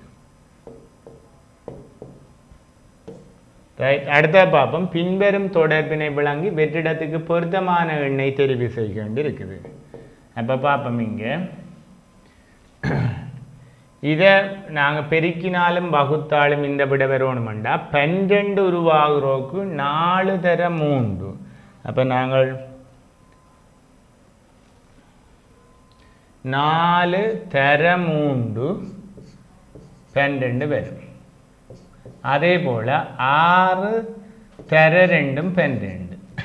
ரைட். அடுத்த பார்ப்போம். பின்வரும் தொடர்பினை விளங்கி வெற்றிடத்துக்கு பொருத்தமான எண்ணை தெரிவு செய்ய இருக்குது. அப்போ பார்ப்போம். இங்கே இதை நாங்கள் பெருக்கினாலும் வகுத்தாலும் இந்த விட வரணுமெண்டா பன்னிரெண்டு உருவாகிறோக்கு நாலு தர மூன்று. அப்போ நாங்கள் நாலு தர மூன்று பன்னிரெண்டு வரும். அதே போல் ஆறு தர ரெண்டும் பன்னிரெண்டு.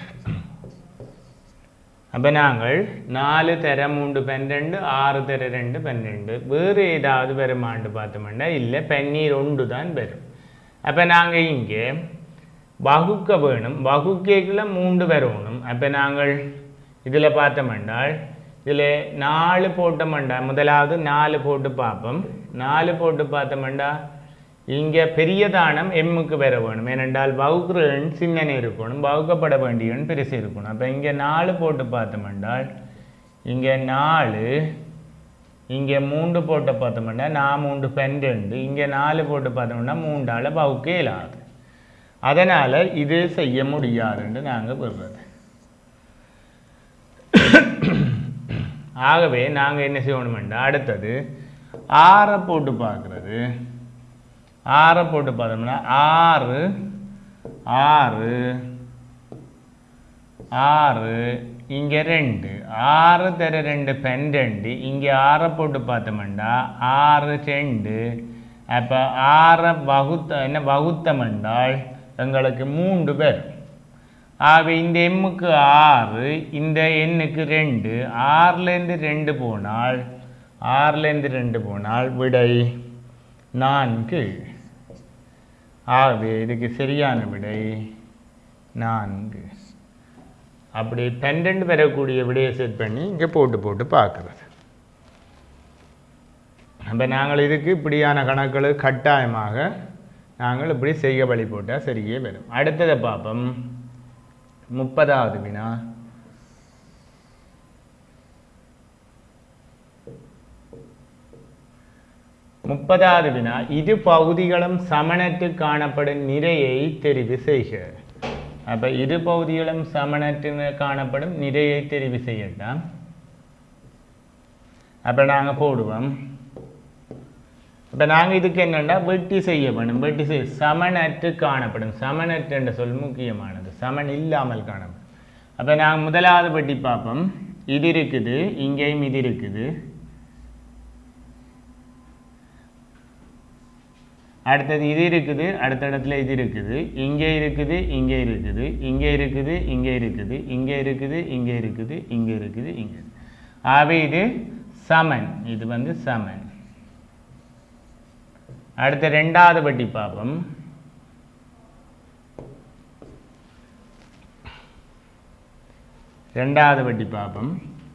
அப்போ நாங்கள் நாலு தர மூன்று பன்னிரெண்டு, ஆறு தர ரெண்டு பன்னிரெண்டு. வேறு ஏதாவது வருமானு பார்த்தோம்னா இல்லை, பன்னீர் ஒன்று தான் வரும். அப்போ நாங்கள் இங்கே வகுக்க வேணும், வகுக்கைக்குள்ள மூன்று வரணும். அப்போ நாங்கள் இதில் பார்த்தோம்னால் இதில் நாலு போட்டோம்டா, முதலாவது நாலு போட்டு பார்ப்போம். நாலு போட்டு பார்த்தோம்டா இங்கே பெரிய தானம் எம்முக்கு வர வேணும். ஏனென்றால் வகுக்கிறன் சின்னனே இருக்கணும், வகுக்கப்பட வேண்டியவன் பெருசு இருக்கணும். அப்போ இங்கே நாலு போட்டு பார்த்தோம்னால் இங்கே நாலு, இங்கே மூன்று போட்டு பார்த்தோம்னா நான் மூன்று பன்னிரெண்டு, இங்கே நாலு போட்டு பார்த்தோம்னா மூன்றால் வகுக்க இயலாது. அதனால் இது செய்ய முடியாதுன்னு நாங்கள் விடுறது. ஆகவே நாங்கள் என்ன செய்யணுமெண்டா அடுத்தது ஆறை போட்டு பார்க்குறது. ஆறை போட்டு பார்த்தோம்னா ஆறு ஆறு ஆறு இங்கே ரெண்டு, ஆறு தர ரெண்டு பன்னிரெண்டு. இங்கே ஆறை போட்டு பார்த்தோம்னா ஆறு ரெண்டு அப்போ ஆறை வகுத்த என்ன வகுத்தம் என்றால் எங்களுக்கு மூன்று பேர். ஆக இந்த எம்முக்கு ஆறு, இந்த எண்ணுக்கு ரெண்டு, ஆறுலேருந்து ரெண்டு போனால் ஆறுலேருந்து ரெண்டு போனால் விடை நான்கு. ஆகவே இதுக்கு சரியான விடை நான்கு. அப்படி பன்னெண்டு பெறக்கூடிய விடையை செட் பண்ணி இங்கே போட்டு போட்டு பார்க்குறது. அப்போ நாங்கள் இதுக்கு இப்படியான கணக்குகள் கட்டாயமாக நாங்கள் இப்படி செய்ய வழி போட்டால் சரியே வரும். அடுத்ததை பார்ப்போம். முப்பதாவது வினா. முப்பதாவது வினா, இரு பகுதிகளும் சமனற்று காணப்படும் நிறையை தெரிவு செய்க. அப்போ இரு பகுதிகளும் சமனற்று காணப்படும் நிறையை தெரிவு செய்யட்டாம். அப்போ நாங்கள் போடுவோம். இப்போ நாங்கள் இதுக்கு என்னென்னா வெட்டி செய்ய வேணும். வெட்டி செய்ய சமனற்று காணப்படும். சமனற்று என்ற சொல் முக்கியமானது. சமன் இல்லாமல் காணப்படும். அப்போ நாங்கள் முதலாவது வெட்டி பார்ப்போம். இது இருக்குது, இங்கேயும் இது இருக்குது. அடுத்தது இது இருக்குது, அடுத்த இடத்துல இது இருக்குது, இங்கே இருக்குது, இங்கே இருக்குது, இங்கே இருக்குது, இங்கே இருக்குது, இங்கே இருக்குது, இங்கே இருக்குது, இங்கே இருக்குது, இங்கே. ஆகவே இது சமன். இது வந்து சமன். அடுத்த ரெண்டாவது பட்டி பார்ப்போம். ரெண்டாவது பட்டி பார்ப்போம்.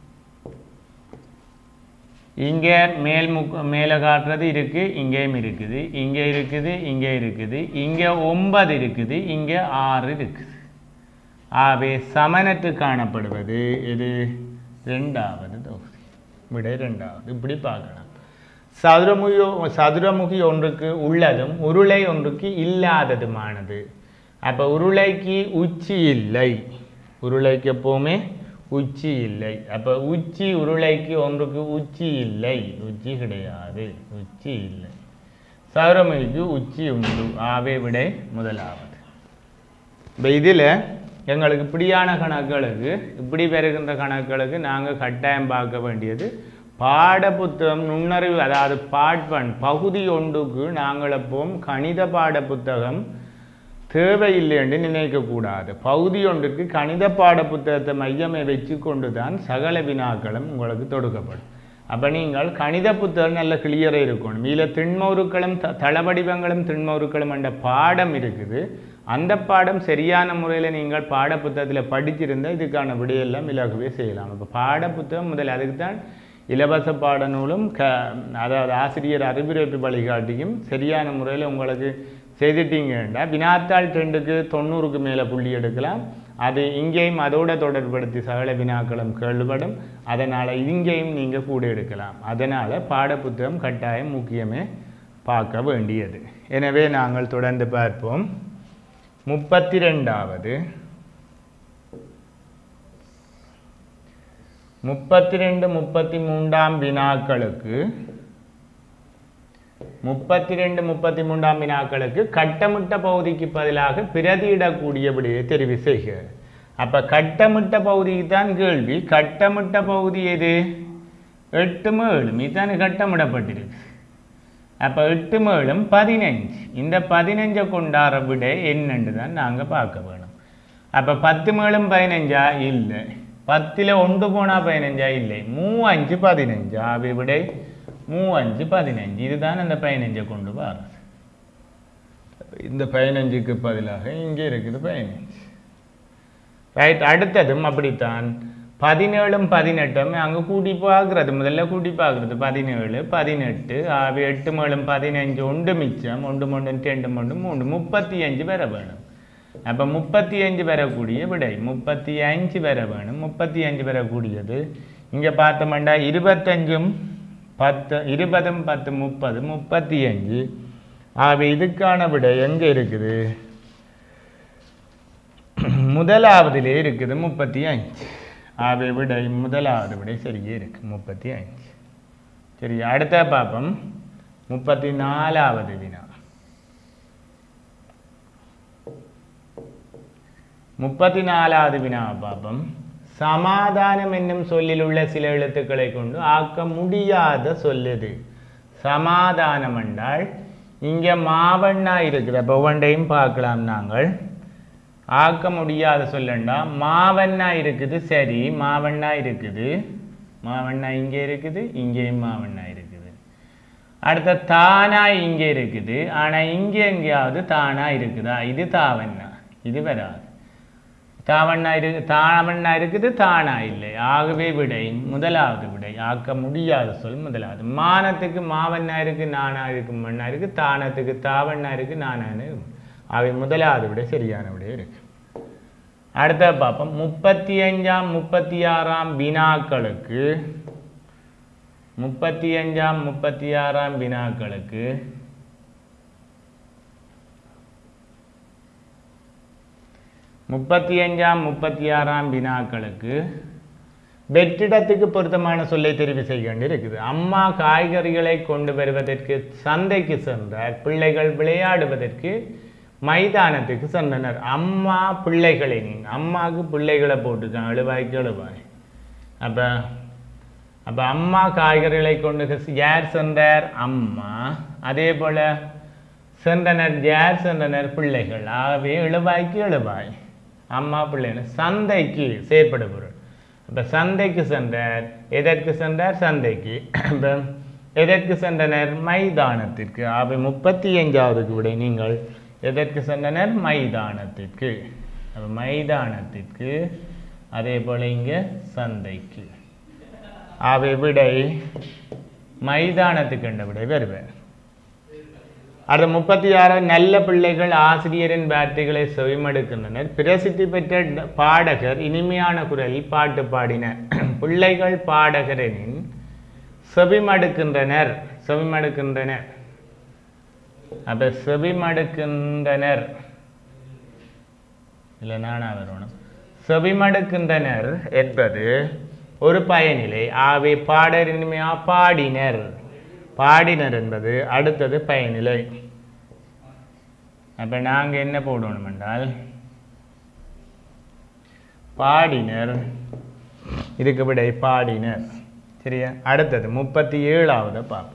இங்கே மேல் முக் மேலே காட்டுறது இருக்குது, இங்கேயும் இருக்குது, இங்கே இருக்குது, இங்கே இருக்குது, இங்கே ஒன்பது இருக்குது, இங்கே ஆறு இருக்குது. ஆகவே சமனற்று காணப்படுவது இது ரெண்டாவது தொகுதி. விடை ரெண்டாவது. இப்படி பார்க்கலாம். சதுரமுகி சதுரமுகி ஒன்றுக்கு உள்ளதும் உருளை ஒன்றுக்கு இல்லாததுமானது. அப்போ உருளைக்கு உச்சி இல்லை. உருளைக்கு எப்போவுமே உச்சி இல்லை. அப்போ உச்சி உருளைக்கு ஒன்றுக்கு உச்சி இல்லை. உச்சி கிடையாது. உச்சி இல்லை. சதுரமுகிக்கு உச்சி உண்டு. ஆவே விடை முதலாவது. இப்போ இதில் எங்களுக்கு இப்படியான கணக்குகளுக்கு இப்படி பெறுகின்ற கணக்குகளுக்கு நாங்கள் கட்டாயம் பார்க்க வேண்டியது பாட புத்தகம் நுண்ணறிவு, அதாவது பார்ட் ஒன் பகுதி ஒன்றுக்கு நாங்கள் எப்பவும் கணித பாட புத்தகம் தேவையில்லை என்று நினைக்கக்கூடாது. பகுதி ஒன்றுக்கு கணித பாட புத்தகத்தை மையமே வச்சு கொண்டு தான் சகல வினாக்களும் உங்களுக்கு தொடுக்கப்படும். அப்போ நீங்கள் கணித புத்தகம் நல்ல கிளியராக இருக்கணும். இதில் திண்மவுருக்களும் த தளவடிவங்களும் திண்மவுருக்களும் என்ற பாடம் இருக்குது. அந்த பாடம் சரியான முறையில் நீங்கள் பாட புத்தகத்தில் படிச்சிருந்தால் இதுக்கான விடையெல்லாம் இலகுவே செய்யலாம். இப்போ பாட புத்தகம் முதல் அதுக்கு தான் இலவச பாடநூலும் க அதாவது ஆசிரியர் அறிவுரைப்பு வழிகாட்டியும் சரியான முறையில் உங்களுக்கு செய்துட்டீங்கன்னா வினாத்தாள் ரெண்டுக்கு தொண்ணூறுக்கு மேலே புள்ளி எடுக்கலாம். அது இங்கேயும் அதோட தொடர்படுத்தி சகல வினாக்களும் கேள்விப்படும். அதனால் இங்கேயும் நீங்கள் கூட எடுக்கலாம். அதனால் பாடப்புத்தகம் கட்டாயம் முக்கியமே பார்க்க வேண்டியது. எனவே நாங்கள் தொடர்ந்து பார்ப்போம். முப்பத்தி ரெண்டாவது முப்பத்தி ரெண்டு முப்பத்தி மூன்றாம் வினாக்களுக்கு முப்பத்தி ரெண்டு முப்பத்தி மூன்றாம் வினாக்களுக்கு கட்டமிட்ட பகுதிக்கு பதிலாக பிரதியிடக்கூடிய விடையை தெரிவு செய்க. அப்போ கட்டமிட்ட பகுதிக்கு தான் கேள்வி. கட்டமிட்ட பகுதி எது? எட்டு மேலும் இதுதான் கட்டமிடப்பட்டிருக்கு. அப்போ எட்டு மேலும் பதினஞ்சு. இந்த பதினஞ்சை கொண்டாட விடை என்னென்று தான் நாங்கள் பார்க்க வேணும். அப்போ பத்து மேலும் பதினஞ்சா இல்லை. பத்தில் ஒன்று போனால் பதினஞ்சா இல்லை. மூவஞ்சு பதினஞ்சு. ஆவி விடை மூவஞ்சு பதினஞ்சு. இதுதான் அந்த பதினஞ்சை கொண்டு வர்றது. இந்த பதினஞ்சுக்கு பதிலாக இங்கே இருக்குது பதினஞ்சு. ரைட். அடுத்ததும் அப்படித்தான். பதினேழும் பதினெட்டும் அங்கே கூட்டி பார்க்குறது. முதல்ல கூட்டி பார்க்குறது பதினேழு பதினெட்டு. ஆவி எட்டு மேலும் பதினஞ்சு. ஒன்று மிச்சம். ஒன்று மூணு ரெண்டு மூணு மூணு முப்பத்தி அஞ்சு பெற வேணும். அப்போ முப்பத்தி அஞ்சு பெறக்கூடிய விடை முப்பத்தி அஞ்சு பெற வேணும். முப்பத்தி அஞ்சு பெறக்கூடியது இங்கே பார்த்தோம்னா இருபத்தஞ்சும் பத்து இருபதும் பத்து முப்பது முப்பத்தி அஞ்சு. ஆகவே இதுக்கான விடை எங்கே இருக்குது? முதலாவதிலே இருக்குது முப்பத்தி அஞ்சு. ஆகவே விடை முதலாவது விடை சரியே இருக்கு முப்பத்தி அஞ்சு. சரி, அடுத்த பார்ப்போம். முப்பத்தி நாலாவது வினா. முப்பத்தி நாலாவது வினாவை பார்ப்போம். சமாதானம் என்னும் சொல்லில் உள்ள சில எழுத்துக்களை கொண்டு ஆக்க முடியாத சொல்லுது. சமாதானம் என்றால் இங்கே மாவண்ணா இருக்குது. அப்போ ஒவ்வொன்றையும் பார்க்கலாம். நாங்கள் ஆக்க முடியாத சொல்லண்டா மாவண்ணா இருக்குது. சரி, மாவண்ணா இருக்குது. மாவண்ணா இங்கே இருக்குது, இங்கேயும் மாவண்ணா இருக்குது. அடுத்த தானா இங்கே இருக்குது. ஆனால் இங்கே எங்கேயாவது தானா இருக்குதா? இது தாவண்ணா, இது வராது. தாவண்ணா இருக்கு, தாவண்ணா இருக்குது, தானா இல்லை. ஆகவே விடை முதலாவது விடை. ஆக்க முடியாத சொல் முதலாவது. மானத்துக்கு மாவண்ணா இருக்கு, நானா இருக்கு, மண்ணா இருக்கு. தானத்துக்கு தாவண்ணா இருக்கு, நானானு. அவை முதலாவது விடை சரியான விடை இருக்கு. அடுத்த பார்ப்போம். முப்பத்தி அஞ்சாம் முப்பத்தி ஆறாம் வினாக்களுக்கு முப்பத்தி அஞ்சாம் முப்பத்தி ஆறாம் வினாக்களுக்கு முப்பத்தி அஞ்சாம் முப்பத்தி ஆறாம் வினாக்களுக்கு வெற்றிடத்துக்கு பொருத்தமான சொல்லை தெரிவு செய்ய வேண்டியிருக்குது. அம்மா காய்கறிகளை கொண்டு வருவதற்கு சந்தைக்கு சென்றார். பிள்ளைகள் விளையாடுவதற்கு மைதானத்துக்கு சென்றனர். அம்மா பிள்ளைகளை, அம்மாவுக்கு பிள்ளைகளை போட்டுருக்காங்க. எழுவாய்க்கு எழுவாய். அப்போ அப்போ அம்மா காய்கறிகளை கொண்டு யார் சென்றார்? அம்மா. அதே போல் சென்றனர் யார்? சென்றனர் பிள்ளைகள். ஆகவே எழுவாய்க்கு எழுவாய். அம்மா பிள்ளைகள். சந்தைக்கு செயற்படு பொருள். இப்போ சந்தைக்கு சென்றார். எதற்கு சென்றார்? சந்தைக்கு. இப்போ எதற்கு சென்றனர்? மைதானத்திற்கு. ஆகவே முப்பத்தி அஞ்சாவதுக்கு விட நீங்கள் எதற்கு சென்றனர்? மைதானத்திற்கு. அப்போ மைதானத்திற்கு. அதே போல் இங்கே சந்தைக்கு. ஆகவே விடை மைதானத்துக்கு என்ற விடை வருவேன். அடுத்த முப்பத்தி ஆறு. நல்ல பிள்ளைகள் ஆசிரியரின் வார்த்தைகளை செவிமடுக்கின்றனர். பிரசித்தி பெற்ற பாடகர் இனிமையான குரலில் பாட்டு பாடினர். பிள்ளைகள் பாடகரின் செவிமடுக்கின்றனர். செவிமடுக்கின்றனர். அப்ப செவிமடுக்கின்றனர் இல்லை, நானா வரணும். செவிமடுக்கின்றனர் என்பது ஒரு பயனிலை. ஆகவே பாடர் இனிமையா பாடினர். பாடினர் என்பது அடுத்தது பயனிலை. அப்ப நாங்க என்ன போடணும் என்றால் பாடினர். இதுக்கு விடை பாடினர். சரியா? அடுத்தது முப்பத்தி ஏழாவது பார்ப்போம்.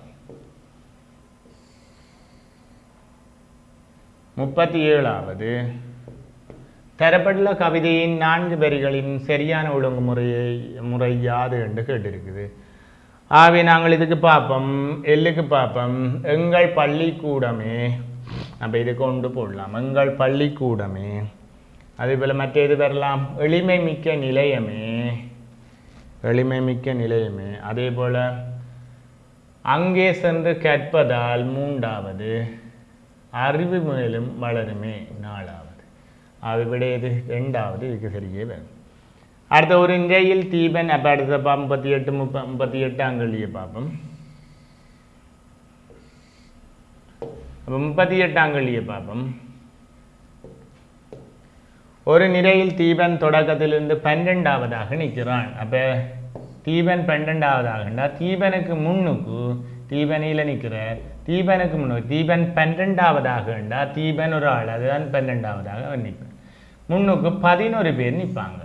முப்பத்தி ஏழாவது. தரப்பட்டுள்ள கவிதையின் நான்கு வரிகளின் சரியான ஒழுங்குமுறையை முறை யாது என்று கேட்டிருக்குது. ஆகவே நாங்கள் இதுக்கு பார்ப்போம். எல்லுக்கு பார்ப்போம். எங்கள் பள்ளிக்கூடமே. அப்போ இது கொண்டு போடலாம். எங்கள் பள்ளிக்கூடமே. அதே போல் மற்ற இது வரலாம். எளிமை மிக்க நிலையமே. எளிமை மிக்க நிலையமே. அதே போல் அங்கே சென்று கற்பதால் மூன்றாவது. அறிவு மேலும் வளருமே நாலாவது. அது விட இது ரெண்டாவது. இதுக்கு சரியே வேணும். அடுத்த ஒரு நிலையில் தீபன். அப்போ அடுத்த பா முப்பத்தி எட்டு முப்ப முப்பத்தி எட்டு அங்கலியை பார்ப்போம். அப்போ முப்பத்தி எட்டு அங்கலியை பார்ப்போம். ஒரு நிலையில் தீபன் தொடக்கத்திலிருந்து பன்னெண்டாவதாக நிற்கிறான். அப்போ தீபன் பன்னெண்டாவதாகண்டா தீபனுக்கு முன்னுக்கு தீபனில் நிற்கிறார். தீபனுக்கு முன்னுக்கு தீபன் பன்னெண்டாவதாகண்டா தீபன் ஒரு ஆள், அதுதான் பன்னெண்டாவதாக அவன் நிற்பான். முன்னுக்கு பதினோரு பேர் நிற்பாங்க.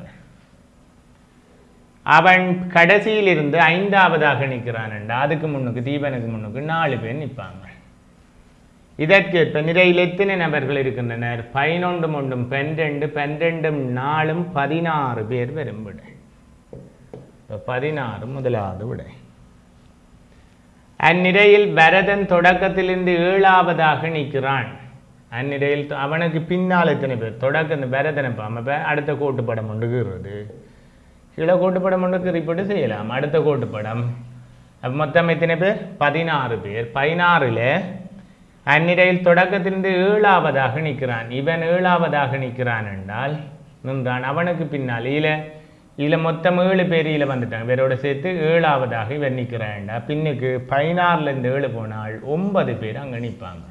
அவன் கடைசியில் இருந்து ஐந்தாவதாக நிற்கிறான்டா அதுக்கு முன்னுக்கு தீபனுக்கு முன்னுக்கு நாலு பேர் நிற்பாங்க. இதற்கேற்ப நிறையில் எத்தனை நபர்கள் இருக்கின்றனர்? பதினொன்று ஒன்றும் பன்னிரெண்டு பன்னிரெண்டும் நாலும் பதினாறு பேர் வரும் விடை. பதினாறு முதலாவது விடை. அந்நிலையில் பரதன் தொடக்கத்திலிருந்து ஏழாவதாக நிற்கிறான். அந்நிலையில் அவனுக்கு பின்னால் எத்தனை பேர்? தொடக்க பரதனை பாம அடுத்த கோட்டுப்படம் ஒன்றுகிறது. கீழே கோட்டுப்படம் ஒன்றுக்கு ரிப்போர்ட் செய்யலாம். அடுத்த கோட்டுப்படம் மொத்தம் எத்தனை பேர்? பதினாறு பேர். பதினாறுல அந்நிலையில் தொடக்கத்திலிருந்து ஏழாவதாக நிற்கிறான். இவன் ஏழாவதாக நிற்கிறான் என்றால் நின்றான். அவனுக்கு பின்னால் இல இதில் மொத்தம் ஏழு பேர் இதில் வந்துட்டாங்க. வேரோட சேர்த்து ஏழாவதாக இவன் நிற்கிறான்டா. பின்னுக்கு பதினாறுலேருந்து ஏழு போனால் ஒன்பது பேர் அங்கே நிற்பாங்க.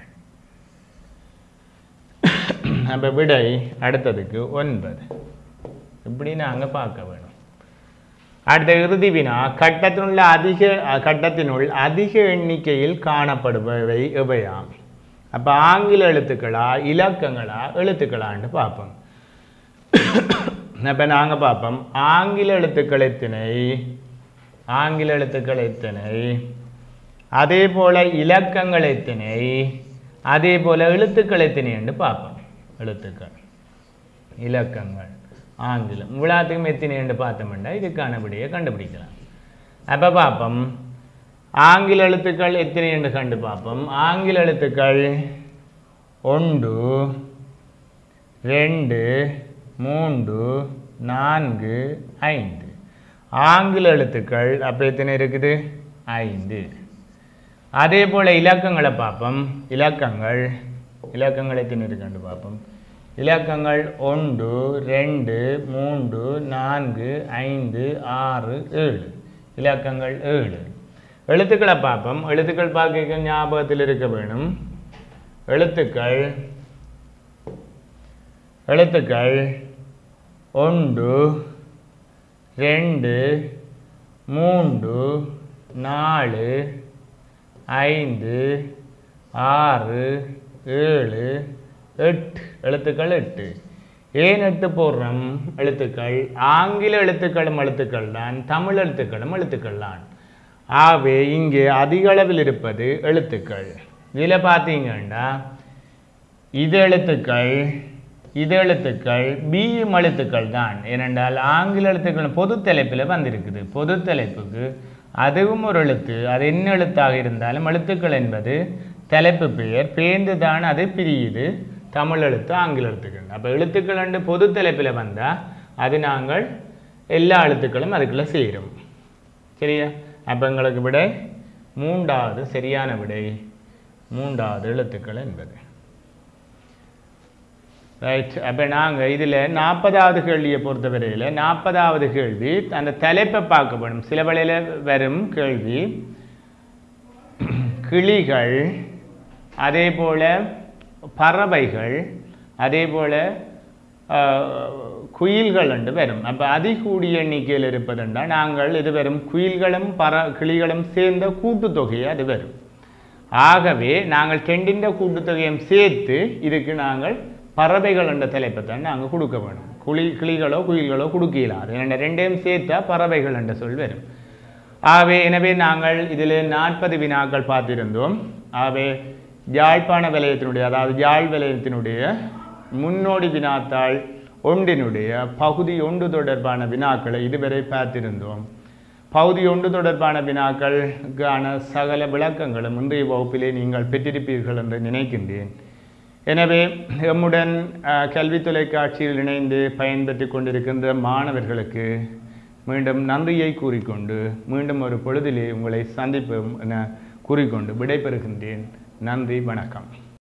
நம்ம விடை அடுத்ததுக்கு ஒன்பது. இப்படி நாங்கள் பார்க்க வேணும். அடுத்த இறுதி வினா. கட்டத்தினுள்ள அதிக கட்டத்தினுள் அதிக எண்ணிக்கையில் காணப்படுபவை எவையாம்? அப்போ ஆங்கில எழுத்துக்களா இலக்கங்களா எழுத்துக்களான்னு பார்ப்போம். இப்போ நாங்கள் பார்ப்போம். ஆங்கில எழுத்துக்கள் எத்தனை? ஆங்கில எழுத்துக்கள் எத்தனை? அதே போல் இலக்கங்கள் எத்தனை? அதே போல் எழுத்துக்கள் எத்தனைன்னு பார்ப்போம். எழுத்துக்கள், இலக்கங்கள், ஆங்கிலம் இவ்வளோத்துக்கும் எத்தனைன்னு பார்த்தோம்னா இதுக்கான விடையை கண்டுபிடிக்கலாம். அப்போ பார்ப்போம், ஆங்கில எழுத்துக்கள் எத்தனைன்னு கண்டு பார்ப்போம். ஆங்கில எழுத்துக்கள் ஒன்று, ரெண்டு, மூன்று, நான்கு, ஐந்து. ஆங்கில எழுத்துக்கள் அப்போ எத்தனை இருக்குது? ஐந்து. அதே போல் இலக்கங்களை பார்ப்போம். இலக்கங்கள் இலக்கங்கள் எத்தனை இருக்குன்னு பார்ப்போம். இலக்கங்கள் ஒன்று, ரெண்டு, மூன்று, நான்கு, ஐந்து, ஆறு, ஏழு. இலக்கங்கள் ஏழு. எழுத்துக்களை பார்ப்போம். எழுத்துக்கள் பார்க்க ஞாபகத்தில் இருக்க வேணும். எழுத்துக்கள் எழுத்துக்கள் ஒன்று, ரெண்டு, மூன்று, நாலு, ஐந்து, ஆறு, ஏழு, எட்டு. எழுத்துக்கள் எட்டு. ஏன் எட்டு போடுறோம்? எழுத்துக்கள் ஆங்கில எழுத்துக்களும் எழுத்துக்கள் தான், தமிழ் எழுத்துக்களும் எழுத்துக்கள் தான். ஆகவே இங்கே அதிக அளவில் இருப்பது எழுத்துக்கள். இதில் பார்த்தீங்கன்னா இது எழுத்துக்கள், இது எழுத்துக்கள், பியும் எழுத்துக்கள் தான். ஏனென்றால் ஆங்கில எழுத்துக்கள் பொது தலைப்பில் வந்திருக்குது. பொது தலைப்புக்கு அதுவும் ஒரு எழுத்து. அது என்ன எழுத்தாக இருந்தாலும் எழுத்துக்கள் என்பது தலைப்பு பெயர், பேர்ந்து தான் அது பிரியுது. தமிழ் எழுத்து, ஆங்கில எழுத்துக்கள். அப்போ எழுத்துக்கள் என்று பொது தலைப்பில் வந்தால் அது நாங்கள் எல்லா எழுத்துக்களும் அதுக்குள்ளே செய்கிறோம். சரியா? அப்போ எங்களுக்கு விடை மூன்றாவது சரியான விடை மூன்றாவது எழுத்துக்கள் என்பது. ரைட். அப்போ நாங்கள் இதில் நாற்பதாவது கேள்வியை பொறுத்தவரையில் நாற்பதாவது கேள்வி அந்த தலைப்பை பார்க்க வேணும். சில வேளையில் வரும் கேள்வி கிளிகள், அதே போல் பறவைகள், அதே போல் குயில்கள் என்று வரும். அப்போ அதிகூடிய எண்ணிக்கையில் இருப்பதுண்டால் நாங்கள் இது வரும் குயில்களும் பற கிளிகளும் சேர்ந்த கூட்டுத்தொகையை அது வரும். ஆகவே நாங்கள் ரெண்டின் கூட்டுத்தொகையும் சேர்த்து இதுக்கு நாங்கள் பறவைகள் என்ற தலைப்பை தான் நாங்கள் கொடுக்க வேணும். குளி கிளிகளோ குயில்களோ கொடுக்கலாது. என்ற ரெண்டையும் சேர்த்தா பறவைகள் என்ற சொல் வரும். ஆகவே எனவே நாங்கள் இதில் நாற்பது வினாக்கள் பார்த்திருந்தோம். ஆகவே யாழ்ப்பாண வலயத்தினுடைய அதாவது யாழ் வலயத்தினுடைய முன்னோடி வினாத்தாள் ஒன்றினுடைய பகுதி ஒன்று தொடர்பான வினாக்களை இதுவரை பார்த்திருந்தோம். பகுதி ஒன்று தொடர்பான வினாக்களுக்கான சகல விளக்கங்களும் இன்றைய வகுப்பிலே நீங்கள் பெற்றிருப்பீர்கள் என்று நினைக்கின்றேன். எனவே எம்முடன் கல்வி தொலைக்காட்சியில் இணைந்து பயன்பெற்று கொண்டிருக்கின்ற மாணவர்களுக்கு மீண்டும் நன்றியை கூறிக்கொண்டு மீண்டும் ஒரு பொழுதிலே உங்களை சந்திப்போம் என கூறிக்கொண்டு விடைபெறுகின்றேன். நன்றி, வணக்கம்.